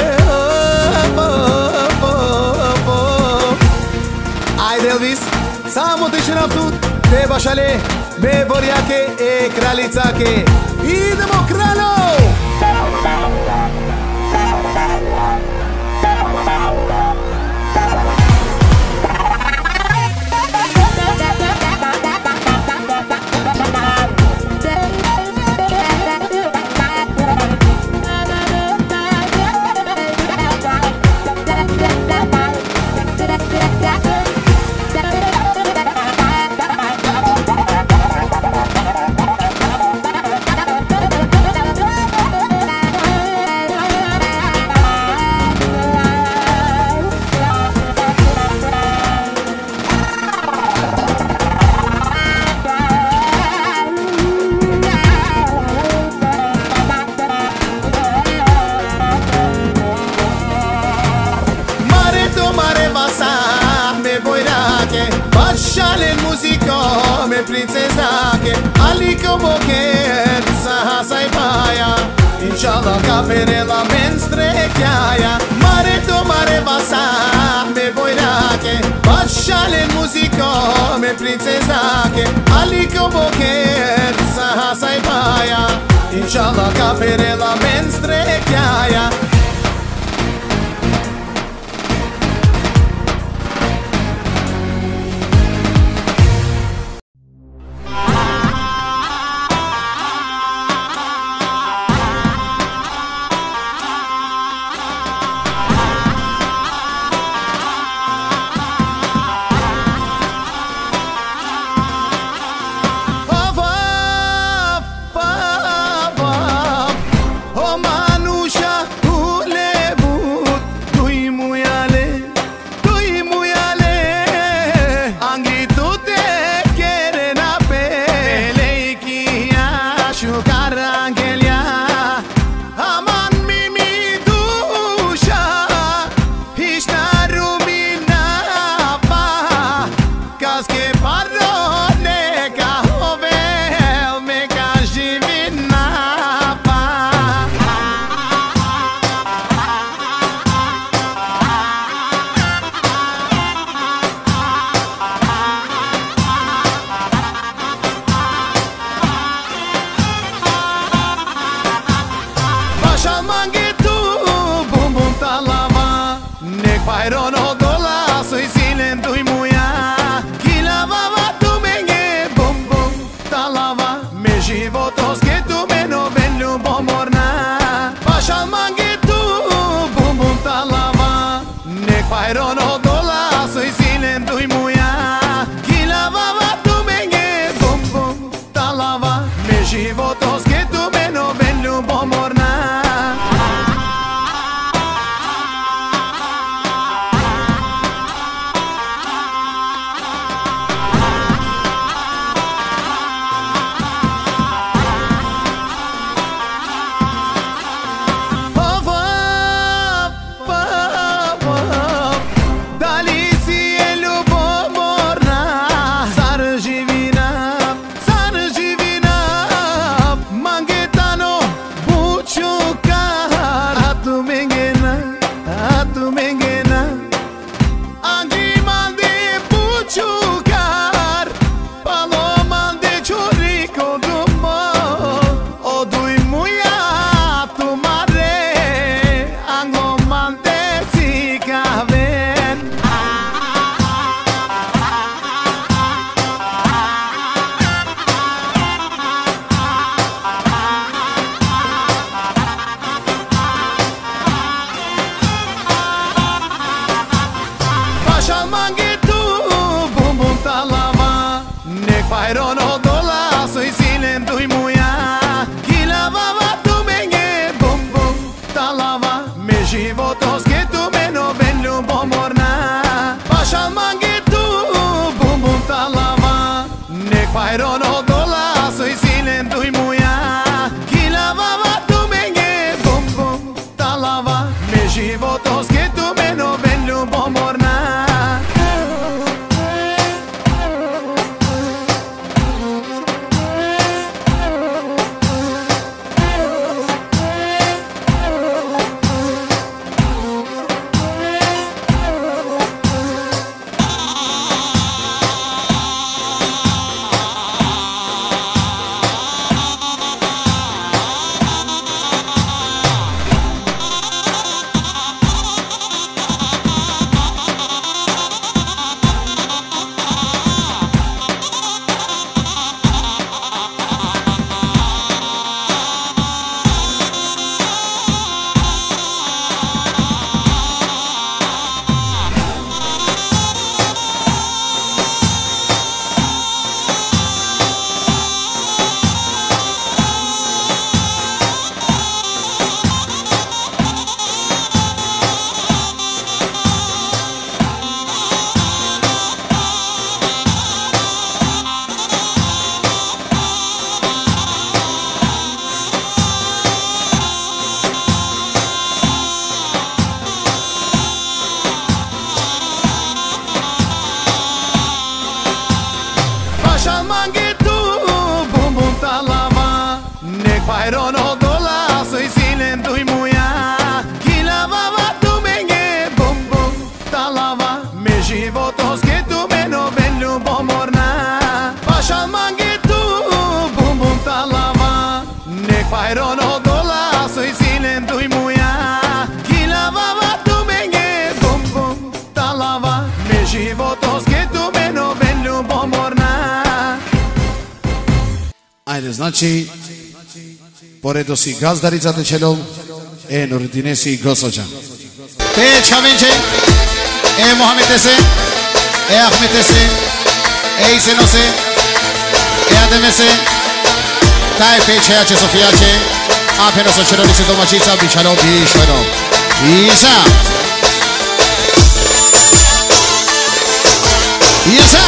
Ajde Elvis, samo ti će naftut Treba šale, be borjake e kralicake Idemo kralo! Bashale musico me princesa che ali como che Saha sai paia Inshallah caperela menstre chiaia Mare to mare vasa me boirate Bashale musico me princesa che ali como che Saha sai paia Inshallah caperela menstre chiaia Pairono dola soi silentui muia Kila baba tu menge bom bom talava Me životos che tu meno ben ljubomorna Pairono dola soi silentui muia Kila baba tu menge bom bom talava Me životos che tu meno ben ljubomorna Pašal mange tu bom bom talava Nek pairono dola soi silentui muia Kila baba tu menge bom bom talava Me životos che tu meno ben ljubomorna Pairono dola soi silentui muia Kila baba tu menge bom bom talava Me životos che tu meno ben ljubomorna Pašal mange tu bom bom talava Nek pairono dola soi silentui muia Kila baba tu menge bom bom talava Me životos che tu meno ben ljubomorna Ajde, znači Poredo si gazdarica celom E Nurdinesi gospođa E Čavinče E Mohamedese E Ahmetese E Isenose E Ademese Taj Pećejače Sofijače Apeno sa čerolice domaćica Bićano Bišveno Isa Isa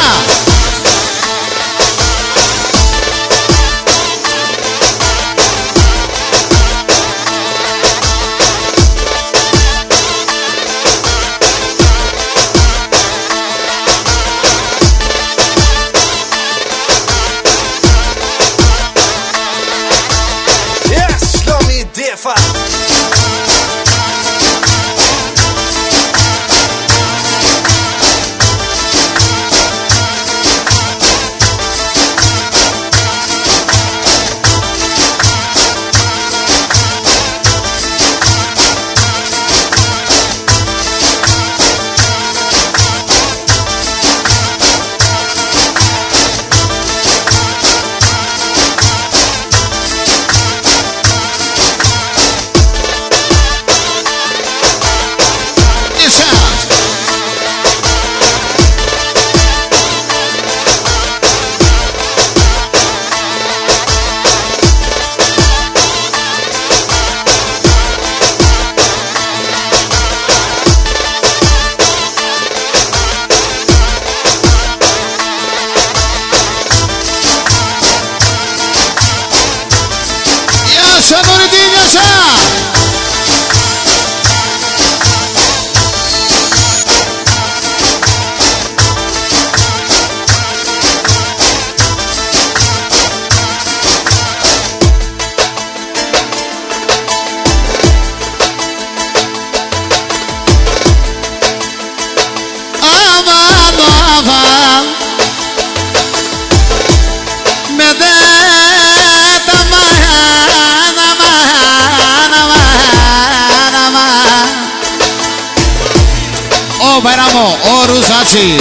Andiamo, Orusacci.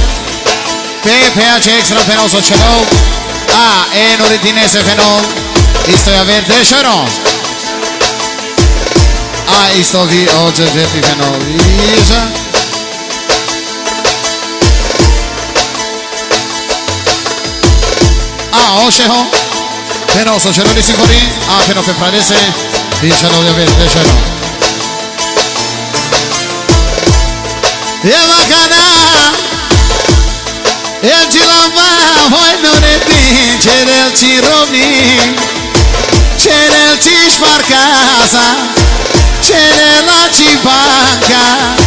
PH extra penoso celou. A enoretinese fenol. Isto je verde šero. A isto vi ođe verdi fenol. Iža. A ošeho. Penoso celou di sicuri. A peno per pradese. Dicelo di verde šero. E bacana. E de lavar, vai no retim, cerel ci romni, cerel ci sfarcasa, cerela ci banca.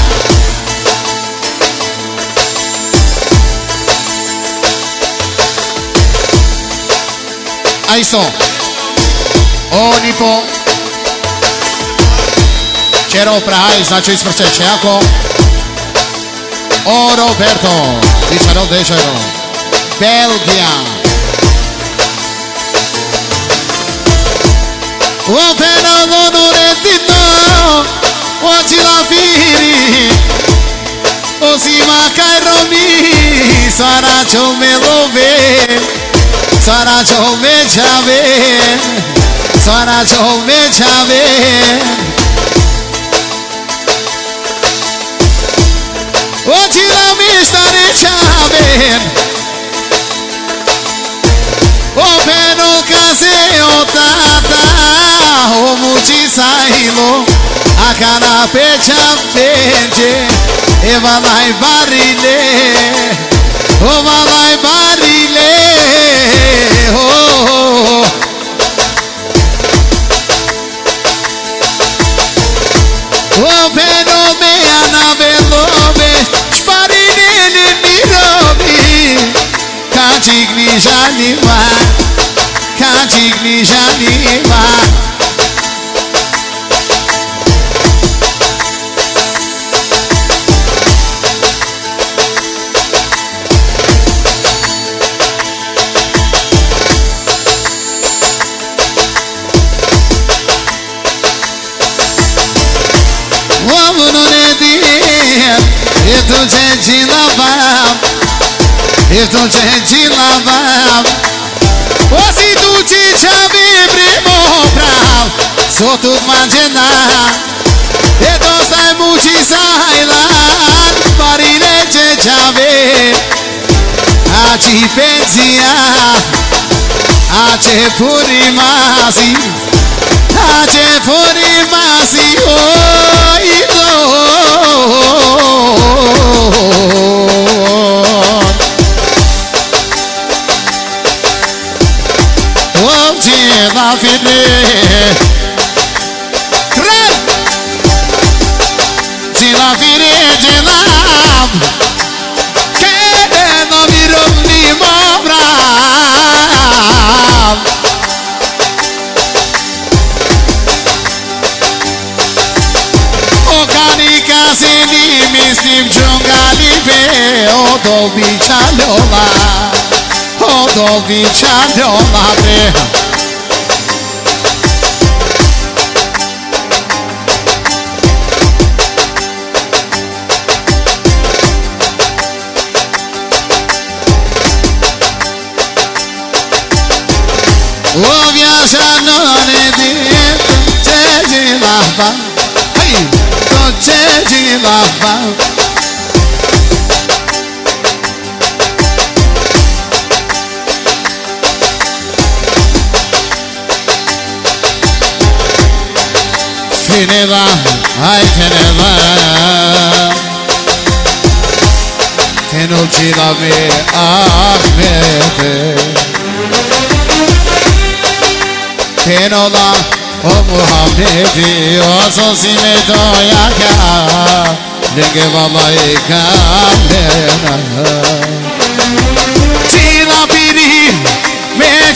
Aí só, Onipo, cerel praj, znači isprce čejako, O Roberto, dicelo decero, Belgia. O Fernando Noretino, o Tilafiri, o Simaca e Romi, Saracho me lo ve, Saracho me chave, Saracho me chave. O tila mi stare chaven. O peno case o tata. O muti sailo. A cara pecha verde. E vai lá e barile. O vai lá e barile. Oh. O peno me anabelove. Kajigni Janima, Kajigni Janima. Vamos no dedinho, e tu gente lavar. E tu gente lavar. O se tu te chame primo prav. Sou tu manjena. E tu sai muti sai lá. Marine te chave. A te penzia. A te purimasi. A te purimasi. Oh, la fine Cred Ci la fine de la Che non mi romni mobra O canica se ni mi stim giungali pe O dobi cialola O dobi cialola pe O viajando dentro c'è di lava, hey, non c'è di lava. Fineva, ai fineva, che non ci la me a vedere. Penola o Muhammedi o sosime doya kya lenge vallahi kamena Chila piri me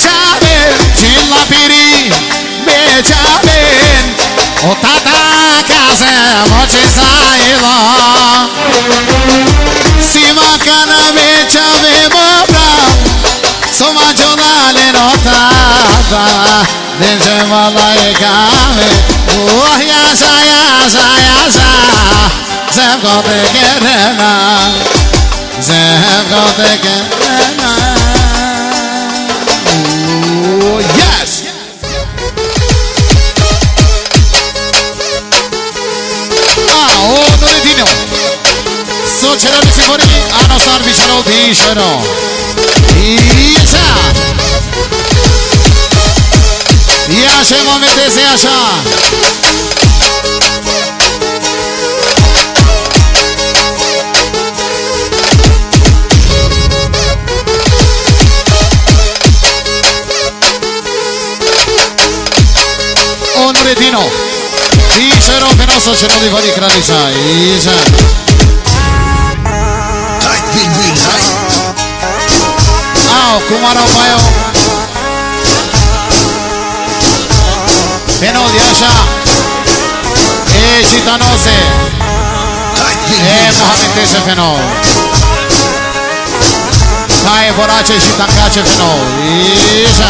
chaben o tata kase mochi saila Sima kana me chave mobra Soma jonale notata Dence vallahi kame Oh yasa yasa yasa زفقات کرنا زفقات کرنا Yes Nureddino Socerani Simoni Ano Sarvicino Diceno Isa Yaşa Muhammed Eze yaşa Nureddino Diceno Penoso Cerno di Fadi Kralica Isa Ao Kumara Mayo Peno di Asha Gitanose Mohamed Eze Peno Kai Borace Gitancace Peno Isa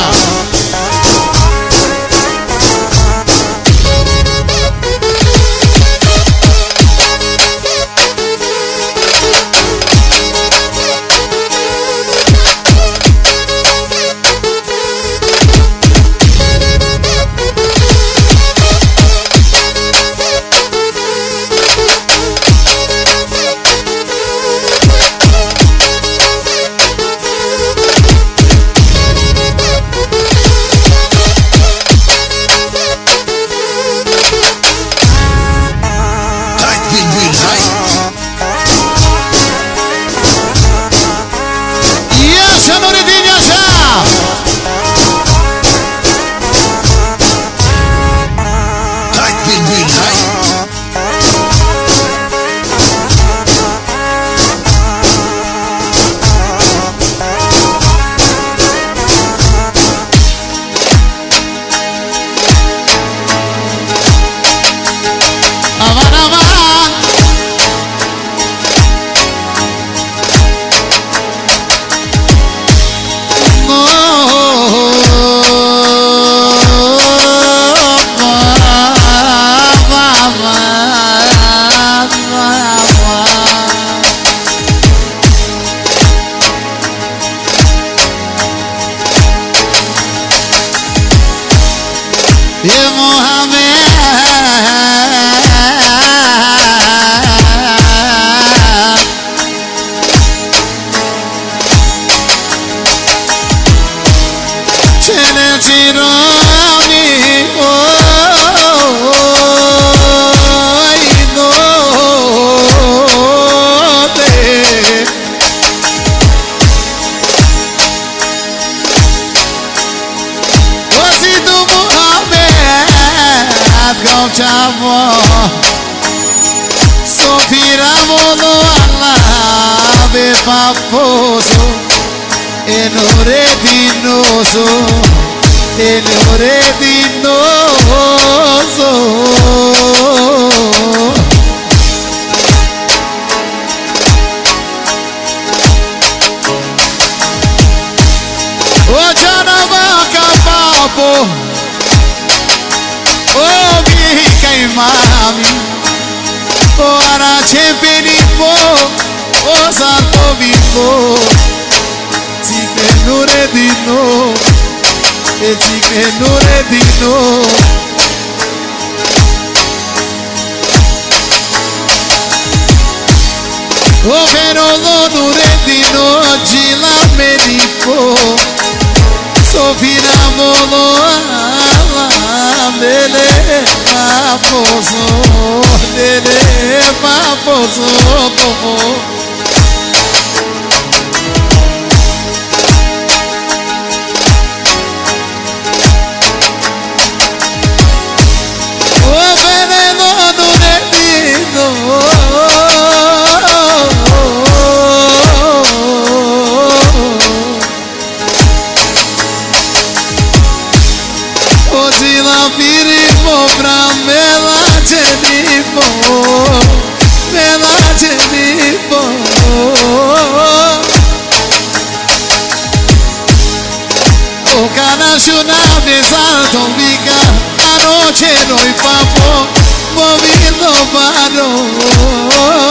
Noi papo movido paro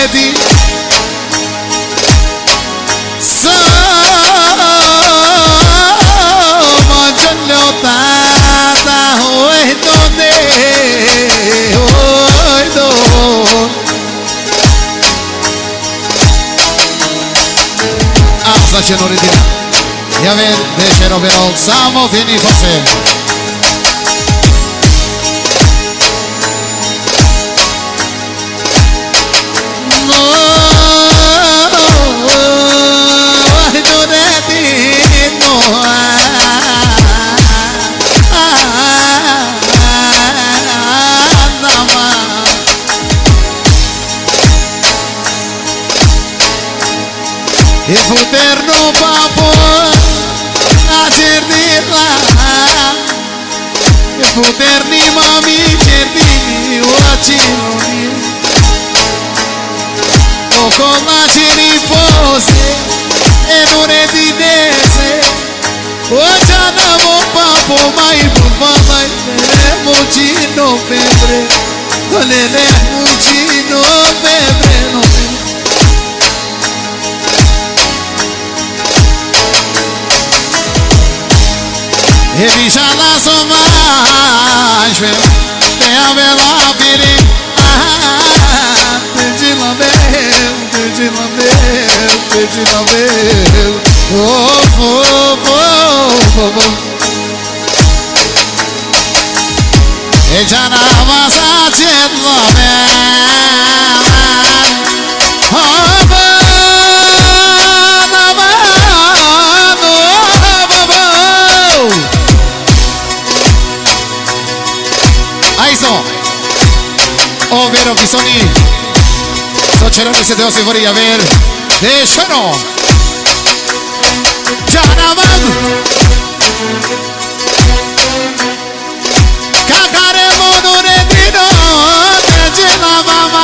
di Sa Mangiano tata Oi donde Oi don Alza cenoridina Yaver deşero bir olsam o fini fose E futerno papo a cerdila E futerni mami cerdini o aciloni O con la ceripose e non è dinese O gianamo papo mai bufala e mucino febre Olele mucino febre no E dice la somagem Tem a vela piri Te de lameu Oh, oh, oh, oh, oh E già na massa c'è lameu O vero bisogni Soceroni se devo si vorrei aver Deixano Janaman Cacaremo nuredino Te la mama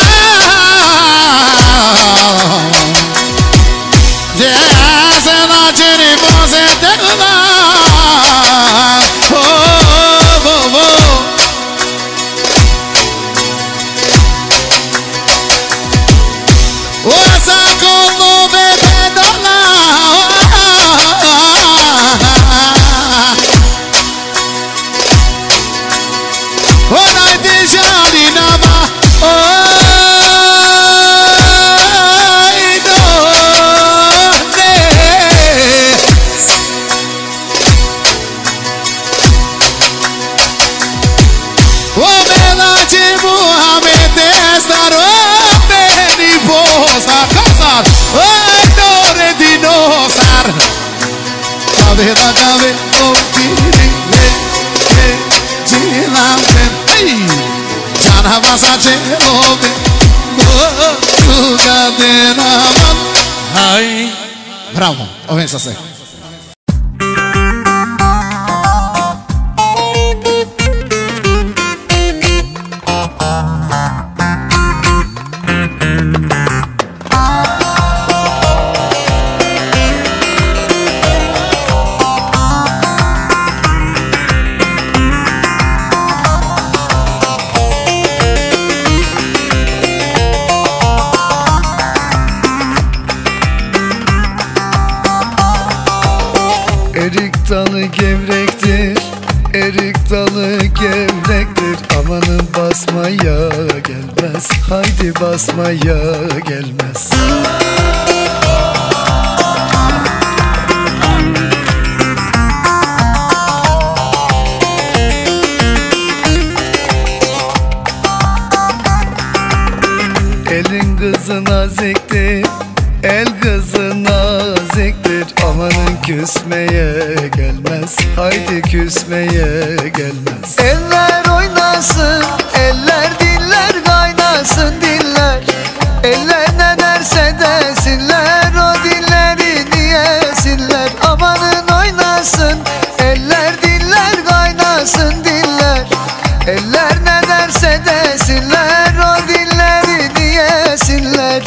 Jese la cerimosa te la Oh, oh, oh Osa como bebedola Ora dijali nama Oi donde O melade Muhammed estará Posa casar, oi dore di nosar. Cave da cave, o tiri de lampen. Ei, já na massa de love, o cadena man. Ai, bravo, ouve essa. Erik dalı gevrektir, erik dalı gevrektir. Amanın basmaya gelmez, haydi basmaya gelmez. Elin kızı naziktir, el kızı naziktir. Amanın küsmeye gelmez, haydi küsmeye gelmez. Eller oynasın, eller diller kaynasın diller. Eller ne derse desinler, o dilleri niyesinler. Amanın oynasın, eller diller kaynasın diller. Eller ne derse desinler, o dilleri niyesinler.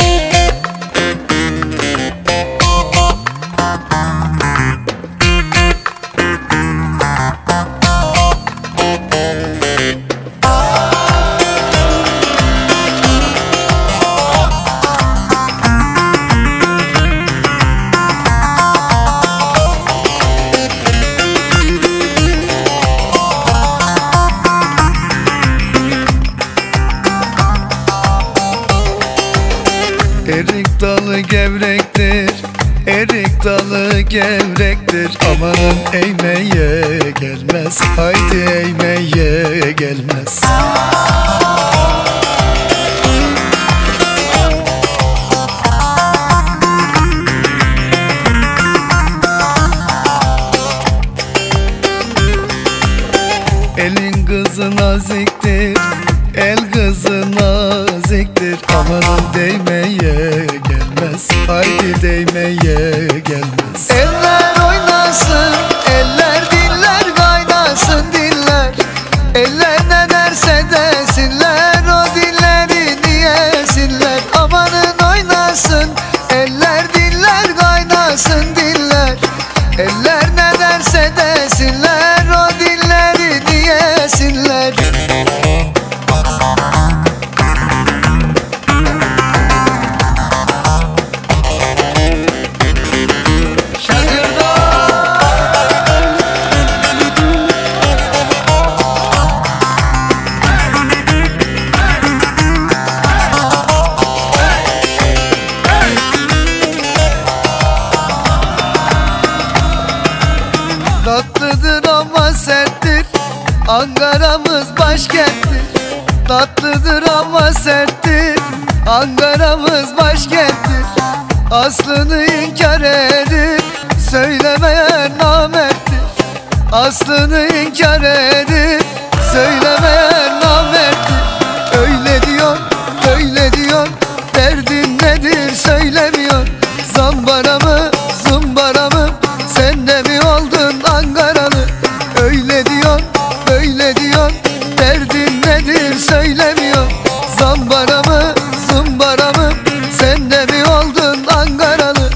Erik dalı gevrektir, erik dalı gevrektir. Amanın eğmeye gelmez, haydi eğmeye gelmez. Elin kızı naziktir, el kızı naziktir. Amanın değmeye gelmez, haydi değmeye gelmez. Eller oynasın, eller diller kaynasın diller. Eller ne derse desinler, o dilleri diyesinler. Amanın oynasın, eller diller kaynasın diller. Eller ne derse desinler, o dilleri diyesinler. Tatlıdır ama serttir, Ankara'mız başkenttir. Tatlıdır ama serttir, Ankara'mız başkenttir. Aslını inkar edip söylemeyen namerttir. Aslını inkar edip söylemeyen namerttir. Öyle diyor, öyle diyor, derdin nedir söylemiyor. Zambara mı, zumbara mı, sen de mi oldun Ankaralı? Öyle diyor, böyle diyor, derdin nedir söylemiyor. Zambara mı, zumbara mı, sen de mi oldun Ankaralı?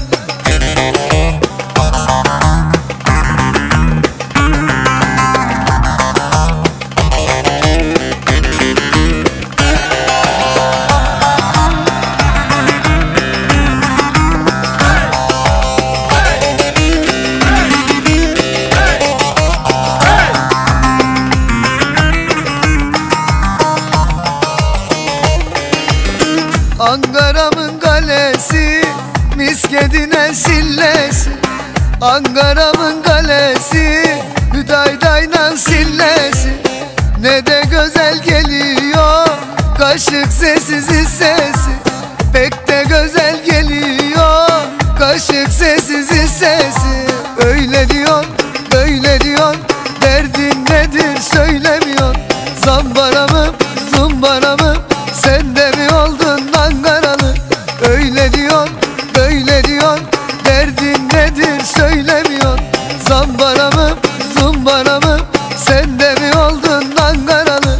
Ankara'mın kalesi, miskedine sillesi. Ankara'mın kalesi, hüdaydayla sillesi. Ne de güzel geliyor kaşık sessiz sesi. Pek de güzel geliyor kaşık sessiz sesi. Öyle diyor, böyle diyor, derdin nedir söylemiyor. Zambara mı, zumbara mı, sen de mi oldun Ankaralı? Öyle diyor, böyle diyor, derdin nedir söylemiyor. Zambara mı, zumbara mı, sen de mi oldun Ankaralı?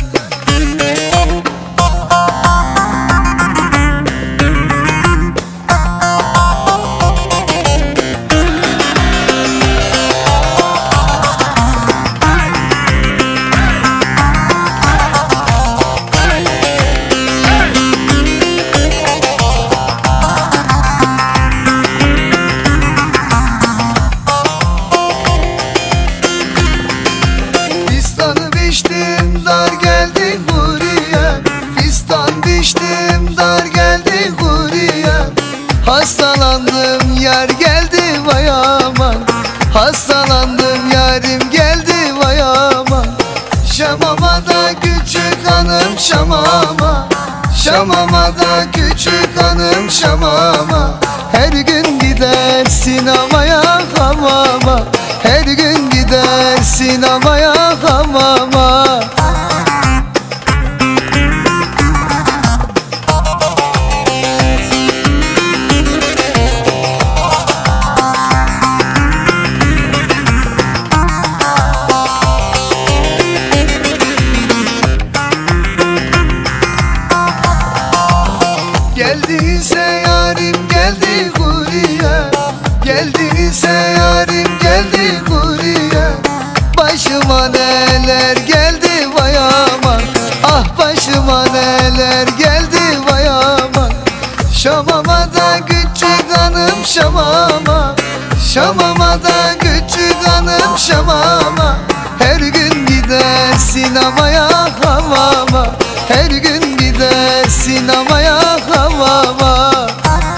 Fistanı biçtim, dar geldi buraya. Fistan biçtim, dar geldi buraya. Hastalandım, yar geldi vay aman. Hastalandım, yarim geldi vay aman. Şamama da küçük hanım şamama. Şamama da küçük hanım şamama. Her gün gider sinemaya hamama. Her gün gider sinemaya hamama. Geldiyse yarim geldi buraya. Geldiyse yarim geldi buraya. Başıma neler geldi vay aman. Ah başıma neler geldi vay aman. Şamama da küçük hanım şamama. Şamama da küçük hanım şamama. Her gün gider sinemaya hamama. Her gün gider sinemaya hamama.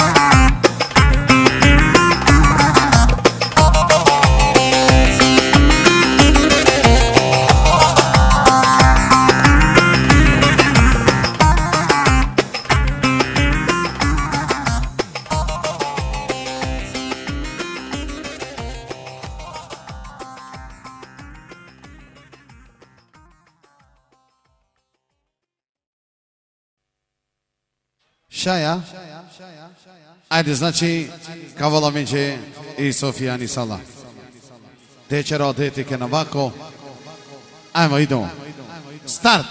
Šaja? Ajde, znači, Kavala Minđe i Sofija Nisala. Dečero, detike na bako. Ajmo, idemo. Start!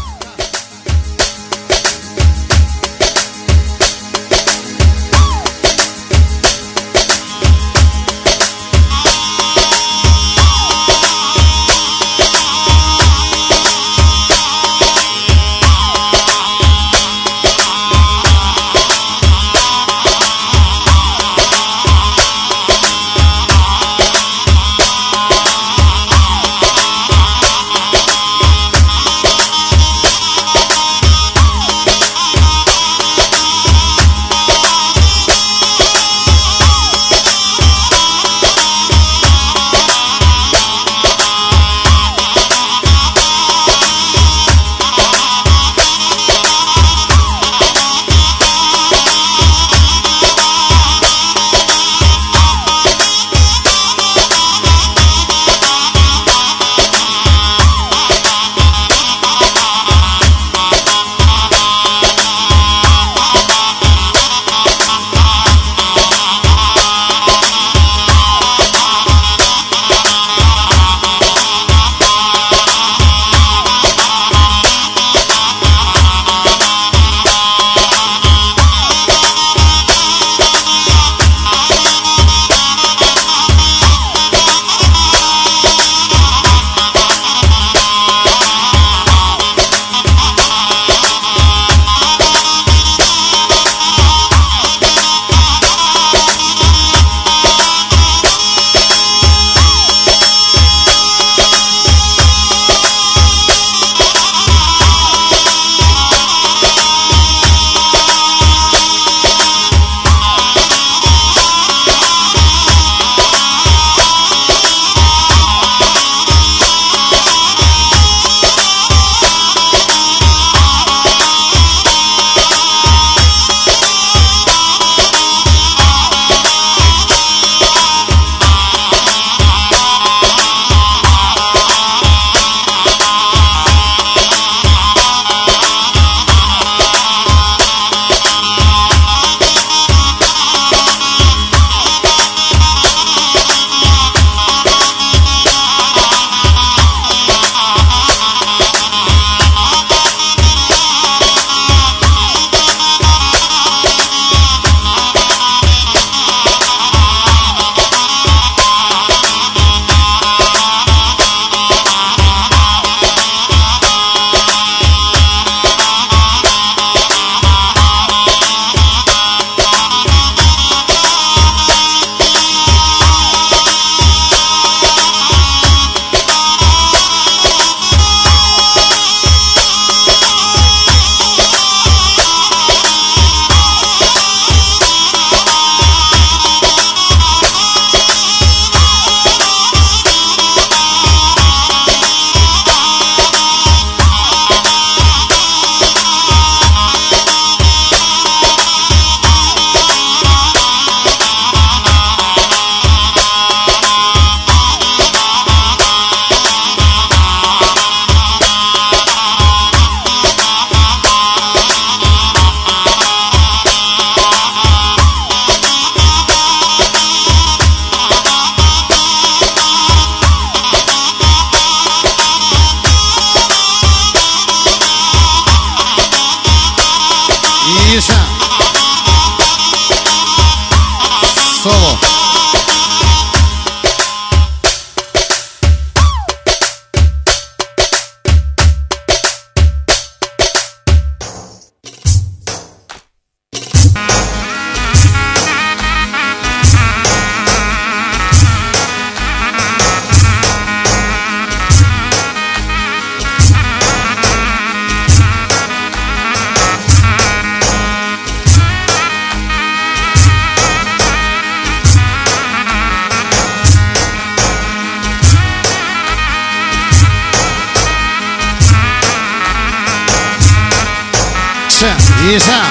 Isa.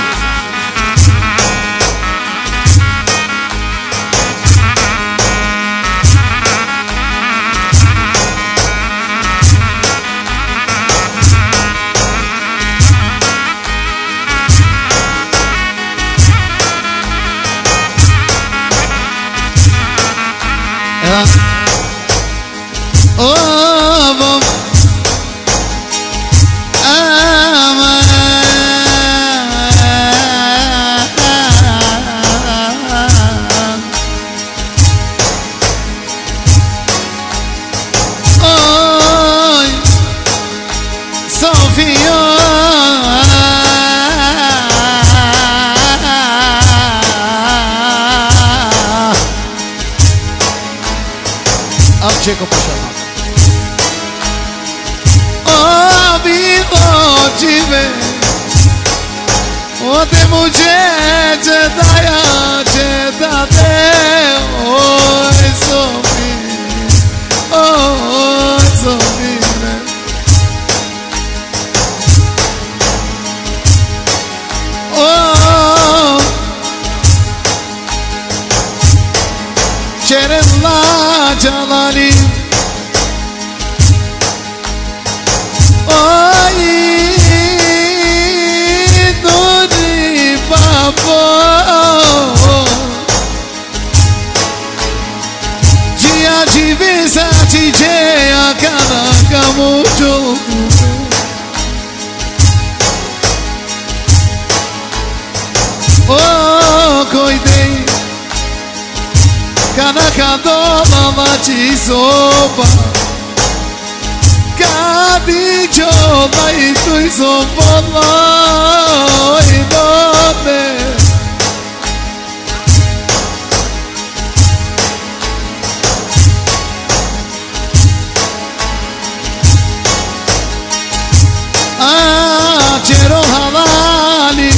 Jacob Paixão. A vida tive Ote mulher te daia te date Oi somi Oi somi Oh Cerella jalali Oi Dori papo Dia de visate dia caraca muito Oh coidei Caraca dona bate sopa Cadicho dai tu sopa e donde Ah c'ero halali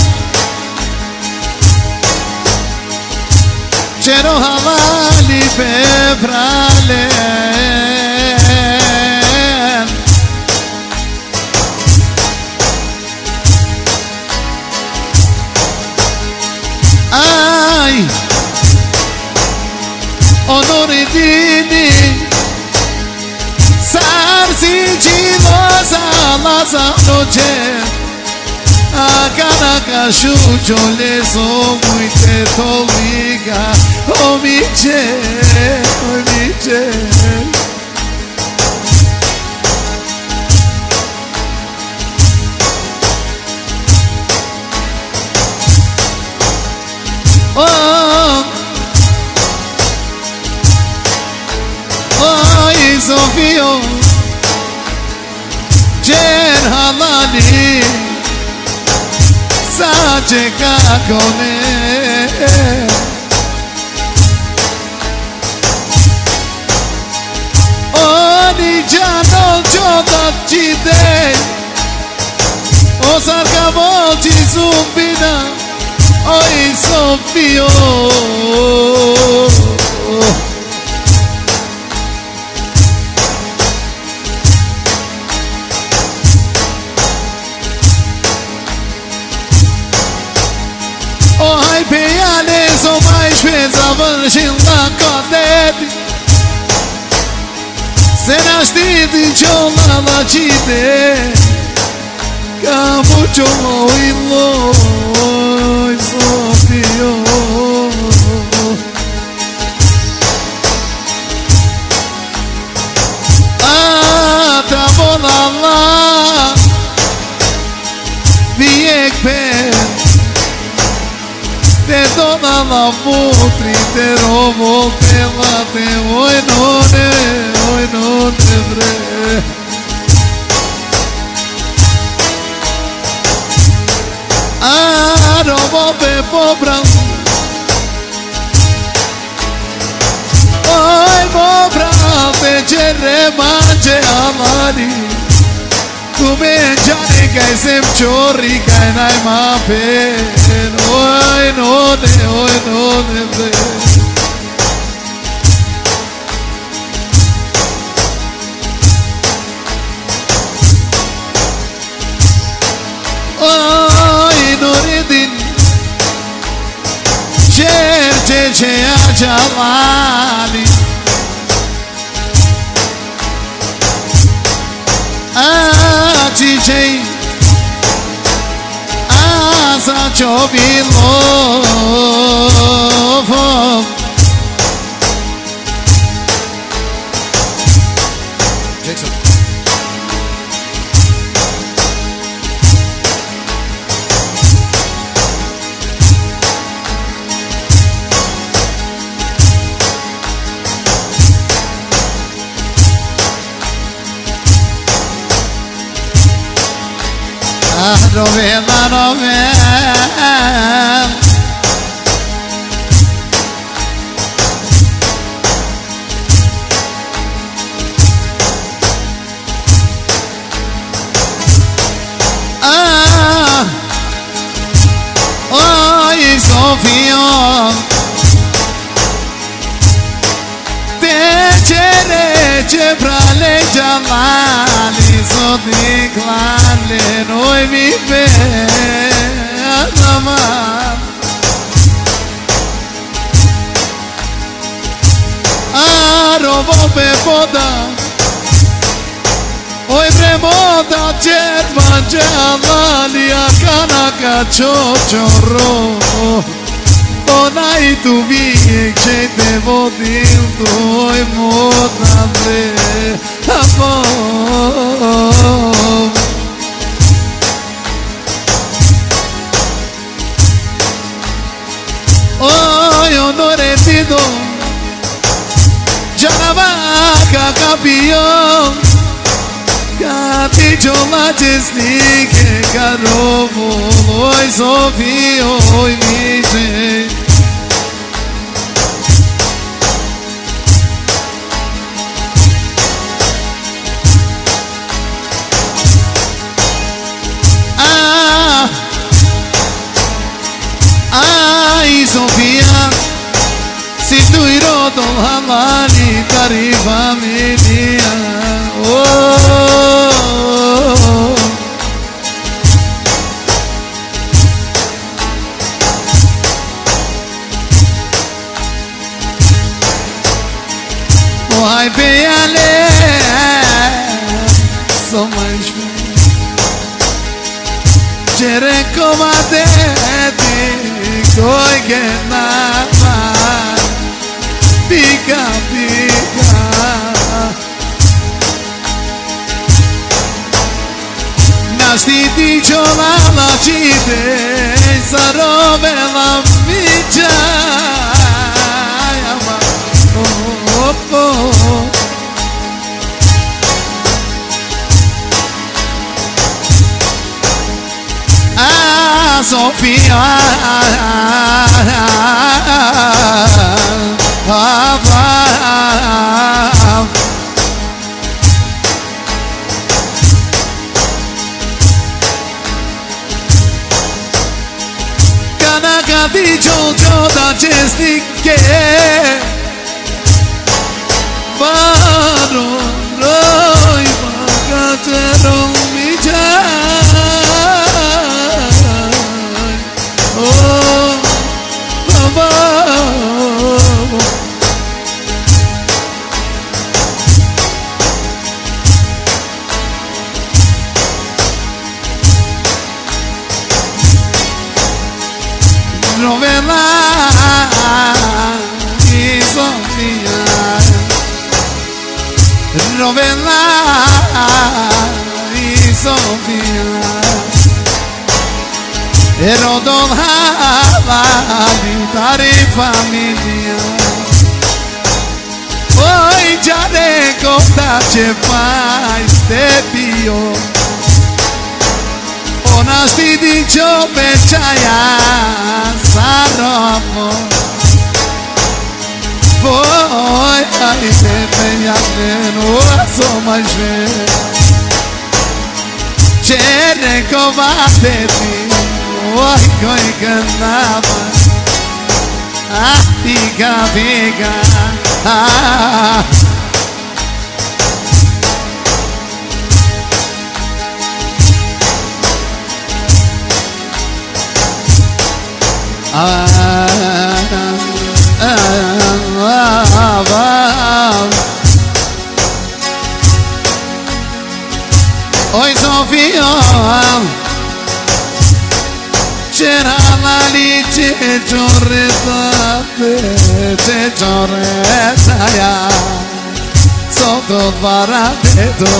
C'ero halali pebrale Ai Onore dini Sarsi cilosa Lazaro c'è A caraca chucho le so muito toliga Oh Michel, oh Michel Oh Oh Isofio Jen halali Sace cacone Oni giano gioca cide O sarcavo ci zumbina Oi Sofio O hai peiale so mai pensava la cadete Se nasci di giorno la cite Camuccio illo Sofio Ah travolala Viek per Te dona la putri, te robo, te late, oi non ne vre. Ah, robo pe pobra. Oi, pobra, te cere mange amari. Tu mengiare che sem ciorri che nai ma per oi non ne ve Oi noridin ce a jalali Ah, DJ Asa Chobilo Jackson. Novela ce prale jalali sodi klale noi mi pe nama Arobo pe poda Oi premoda cerba jalali akana ka chochoro Onai tu vii ce te vodim tu-i modamre Apom Oi onore ti do Janavaca campion Cati la jesnike carovo Oi sofio oi mice Ai Sofia Si tu irodo halali tari familia Oh Oh ai beale So mais Cere comadeti Coi che nama Pica pica Nasti di ciola la cite Sarò bella micia Oh oh oh Sofia Kanaka di Jojo da Jesnike Baro Roi Bagatero Mija Oh, Baba Novela e Sofia Novela e Sofia Erodon havali tari familia Oi jare kota ce faz te pio Onasti dicho pechaya saromo Voi ai te peñane no so mais ver Cere comadeti Oi, coi cantava fica, fica Oi, Sofia C'era la lice giorreta ya Sotto barateto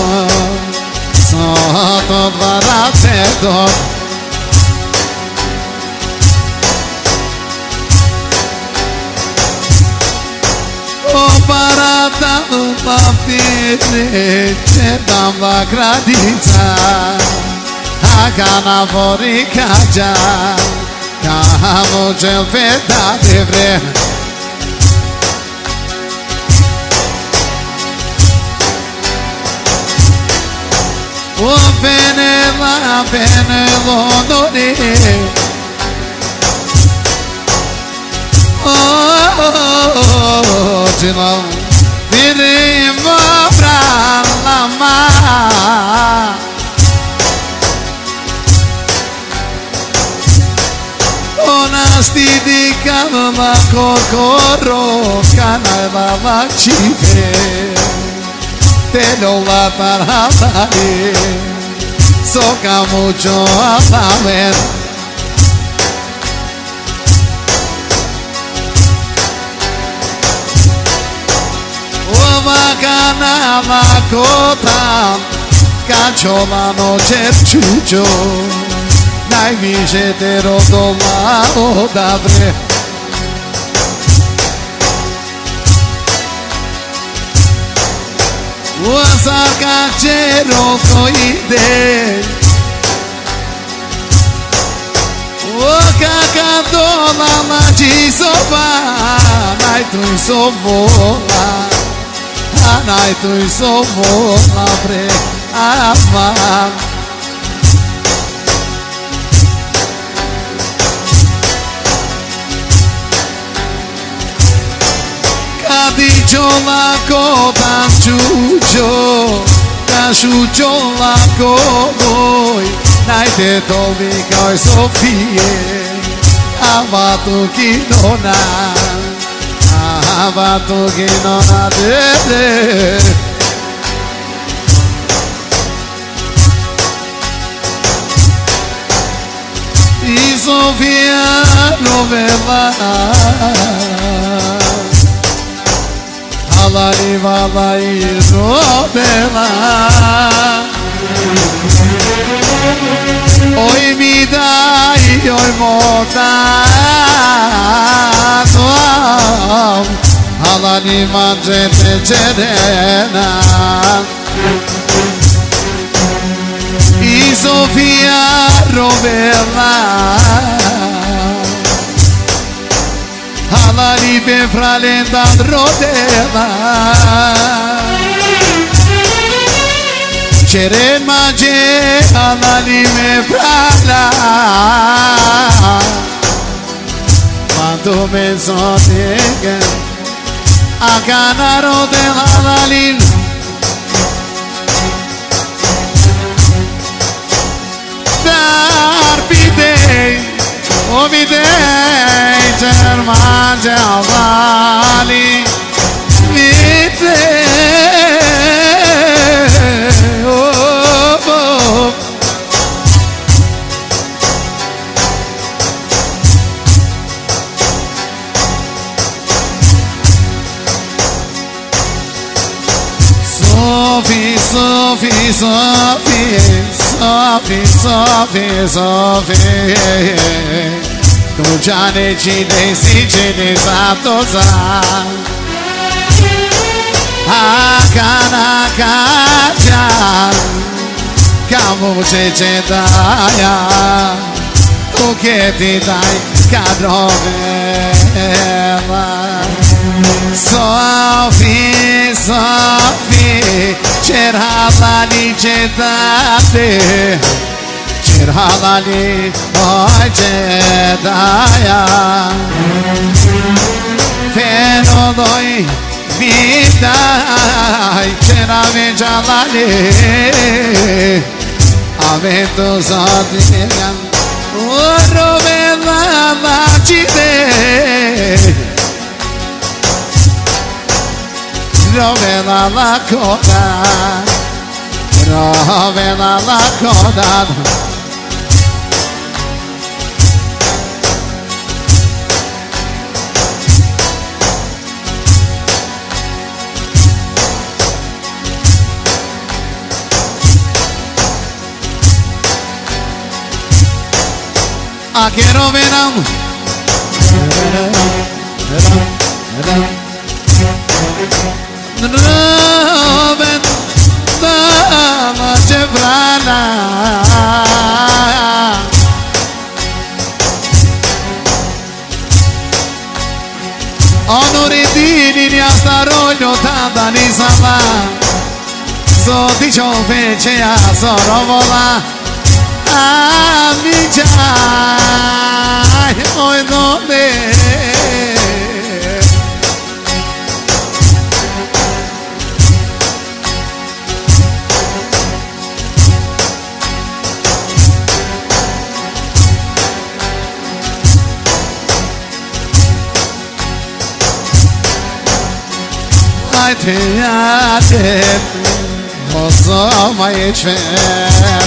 Oh parata la fine c'è dava gradita Agana vorica già Camo gel verdade vre Oh bene l'onore Oh, de não virem obra stidi kama kokoro kana la chive te lo la parabare soka mucho a ver o macana macota cachola no cerchucho najviše te rodoma odavre Osaka čero to ide Okaka dola mači soba Najtuj sobola A najtuj sobola pre Aman Dicho la copa chucho Cashucho la coboy Naite tobi kai Sofie Avato kinona Avato kinona dede I Sofia novela Alari valai rodela Oi mi dai oi mota Alari manjete cerena I Sofia rovela Alari pe fralenda rodela Ceren mage alari me frala Quando me sottega A canaro della alari Darbidei Ovidei Cermage avali Vite Sophie, Sophie, Sophie, Sophie, Sophie, Sophie Tu giane cine si cine satoza Akana kacha Kamu ce daya Tu che ti dai cadrovela Sophie, Sophie Cerhalani ce date Cerhalani oi ce daya Feno doi mi dai Cerave jalani Avento zodigan Rovela la cide Rovela la coda Rovela la coda A che rovenam Roven dama cevrana Onoridini ni astaroglio tanda ni sama Zodicio fece a sorovola Amica, oi donde Hai te atent, o să mai ești fer.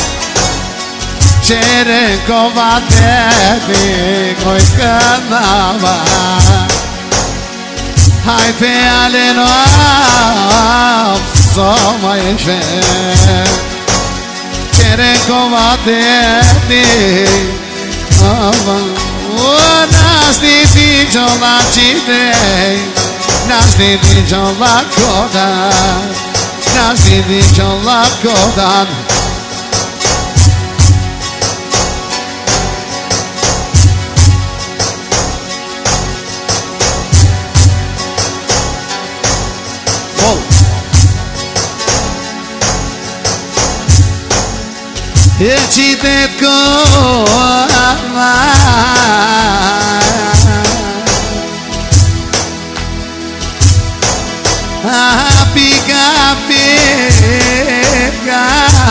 Cere combatete, coi cantava. Hai pe ale noapte, să mai ești fer. Cere combatete, o nasti figlio la cidei. Nasti figlio la coda, nasti figlio la coda. E citet coma pica pica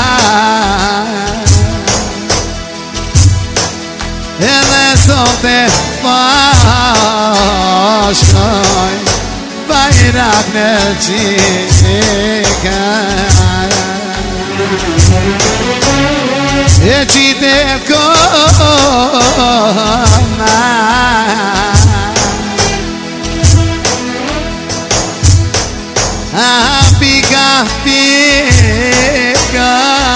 ele só te fașcai bayrak nelcica E citet coma pica pica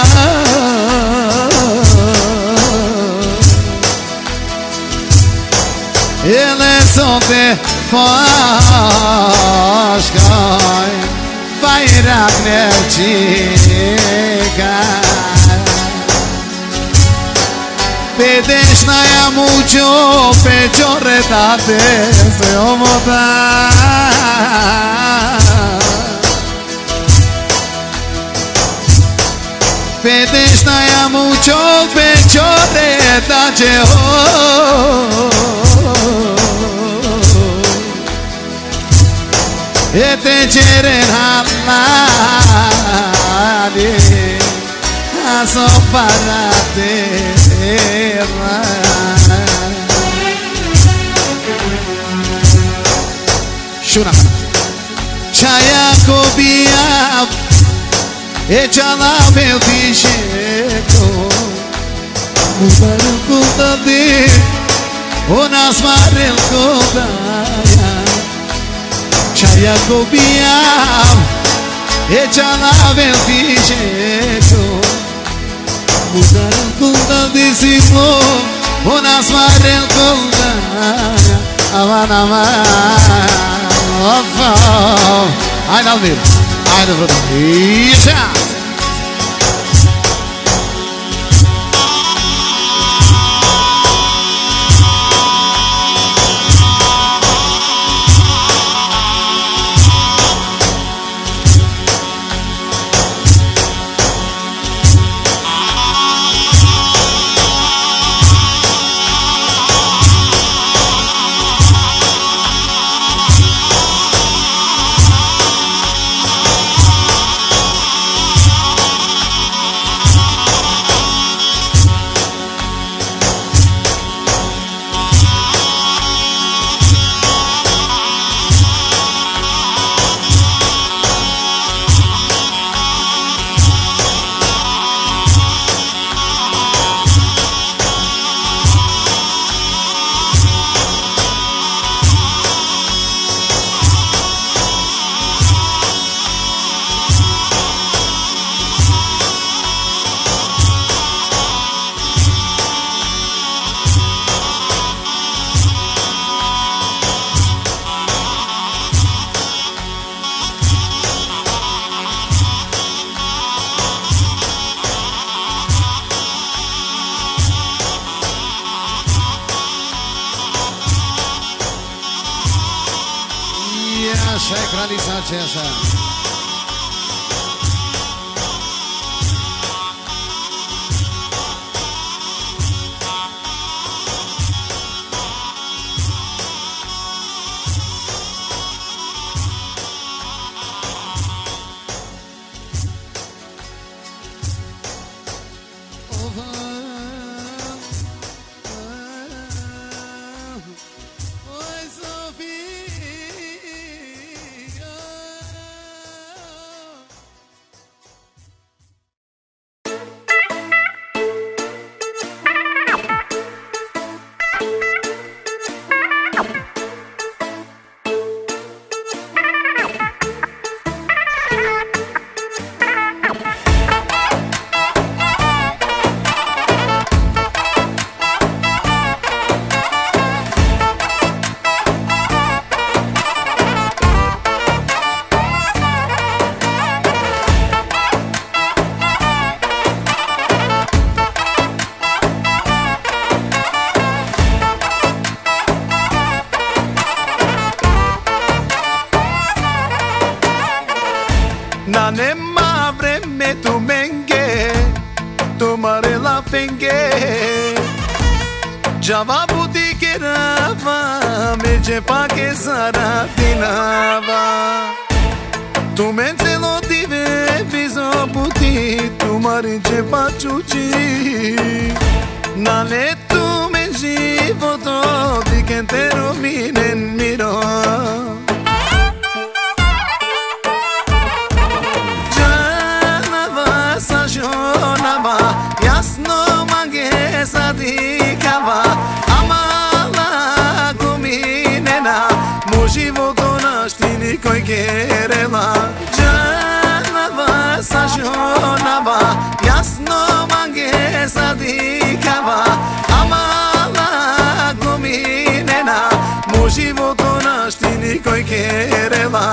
ele só te fașcai bayrak nelcica Pedesnaia mucho pechoretate se omoda Pedesnaia mucho pechoretate E te ceren halade a soparate Shuna Chaya kobia E chala meu ficheco Mudaram conta de O nas marel kodaya Chaya kobia E chala meu ficheco Mudaram conta de ciclo O nas marel kodaya Avanama Ai Almir, ai de vreo Ișa Așa ekranizacja așa. Oi, Sofia. Na nema vreme tu menge, tu mare la fenge. Java boutique rava, merge pa che sarà dinava. Tu mense lo dive, viso puti, tu marince pa ciuci. Na letto mengi voto, di che te romine miro. Jasno mange sadikava amala guminena mu životu naštini koji kerela Janava sažonava jasno mange sadikava amala guminena mu životu naštini koji kerela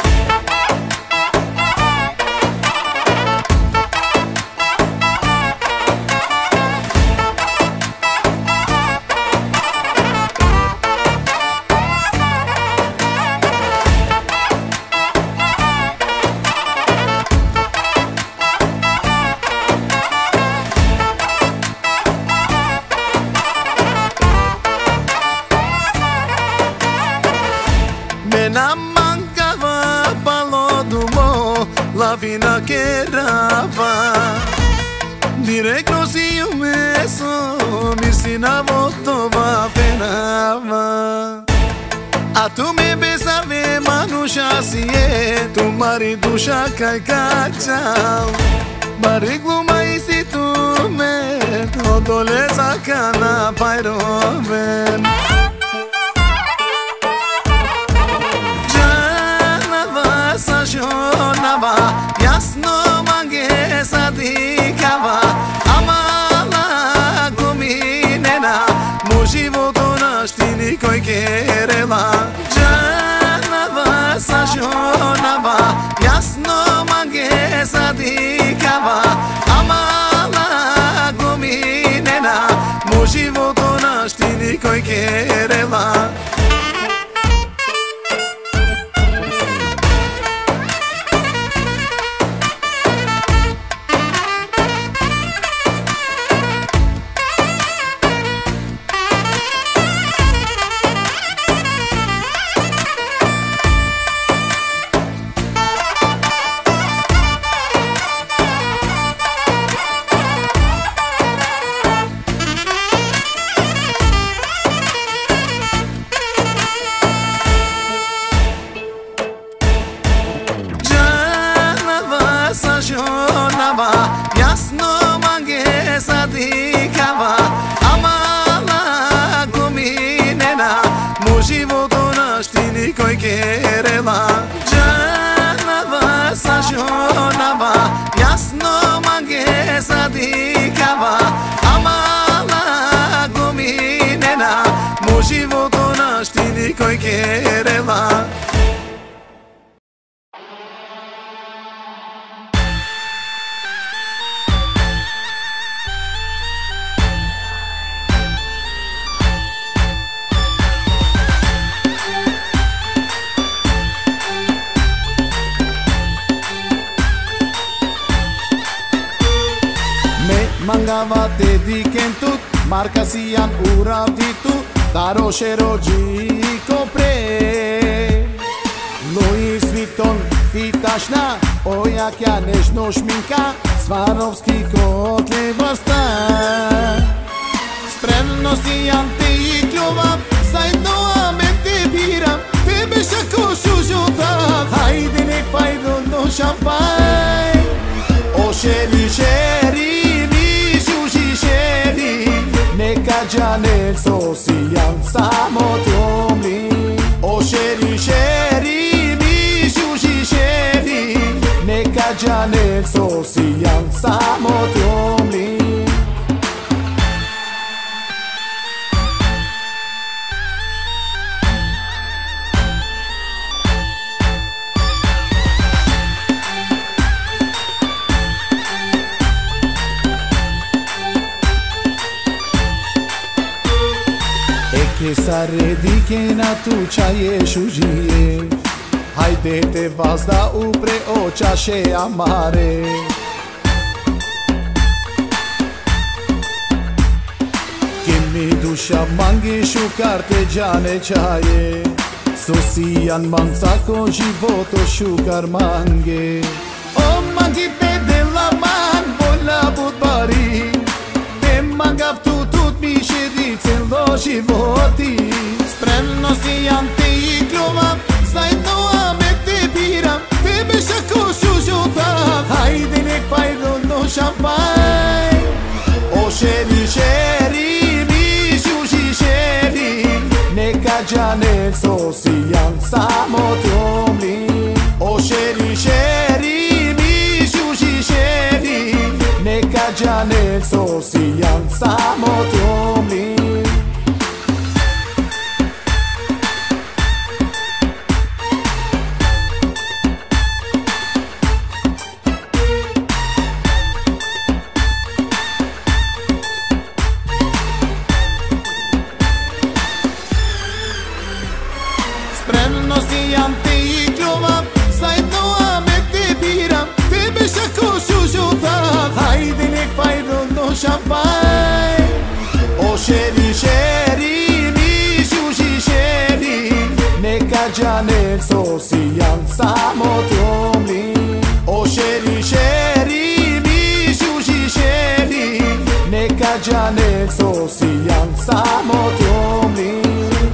Na mancava palo do mo, la vina che rava. Direi così io messo, mi sinavo tova penava. A tu me besavi manusha sie, tu marido shaka kachau. Mariglu mais si tu me, odoleza kana pairoven. Sažonava, jasno mange sadikava amala guminena mu životu naštini koji kerela Janava sažonava, jasno mange sadikava amala guminena mu životu naštini koji kerela jasno mange sadikava amala guminena mu životu naštini koji kerela Janava sažonava, jasno mange sadikava amala guminena mu životu naštini koji kerela Mangava te diken tut, marca sian uratitu, daroše rođi kopre. Luis Vuitton pitašna, ojakja nežno šminka, Svarovski kotle vrsta. Spremno sijan te i kljuvam, zajedno amen te biram, tebe šako šužutam, hajde ne pajdo no šampaj. O šeri šeri, neka džane sosijan samo tromli O šeri šeri mi žuži šeri neka džane sosijan samo tromli Che saredi che na tu c'hai shugie Haidete vazda upre ocha she amare. Kimi dusha mangi shukarte jane chaye. Sosian mansako životo shukar mange. O mangi pede la man vola budbari. Te mangav tutut mi shedicen lo životi. Spremno si ante I klova. Zajedno ame te biram, tebe shako shujutam. Hajde nek pajdo no šampaj. O sheri sheri, mi shushi sheri. Neka džane sosijan samo tromli. O sheri sheri, mi shushi sheri. Neka džane sosijan samo tromli. Spremno si ante I klova, zajedno ame te biram, tebe shako shujutam. Hajde nek pajdo no šampaj. O sheri sheri, mi shushi sheri. Neka džane sosijan samo tromli. O sheri sheri, mi shushi sheri. Neka džane sosijan samo tromli.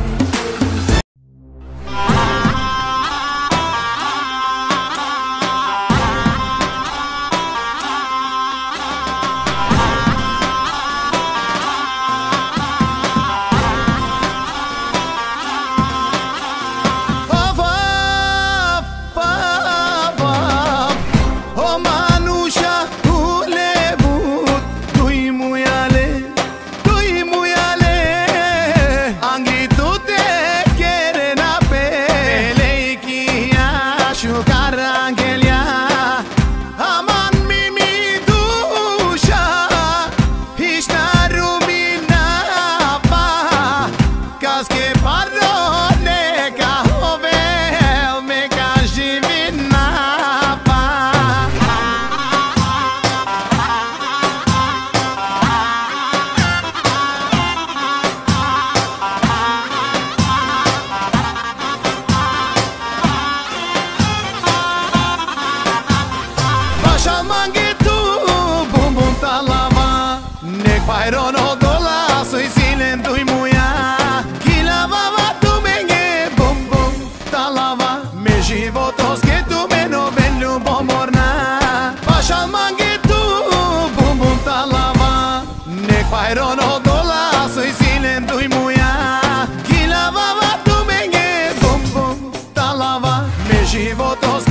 Pajron o dola, soj zinen duj muja. Kilava va tu menge, bum bum talava. Me životos que tu meno ven ljubomorna. Pašal mange tu, bum bum talava. Nek pajron o dola, soj zinen duj muja. Kilava va tu menge, bum bum talava. Me životos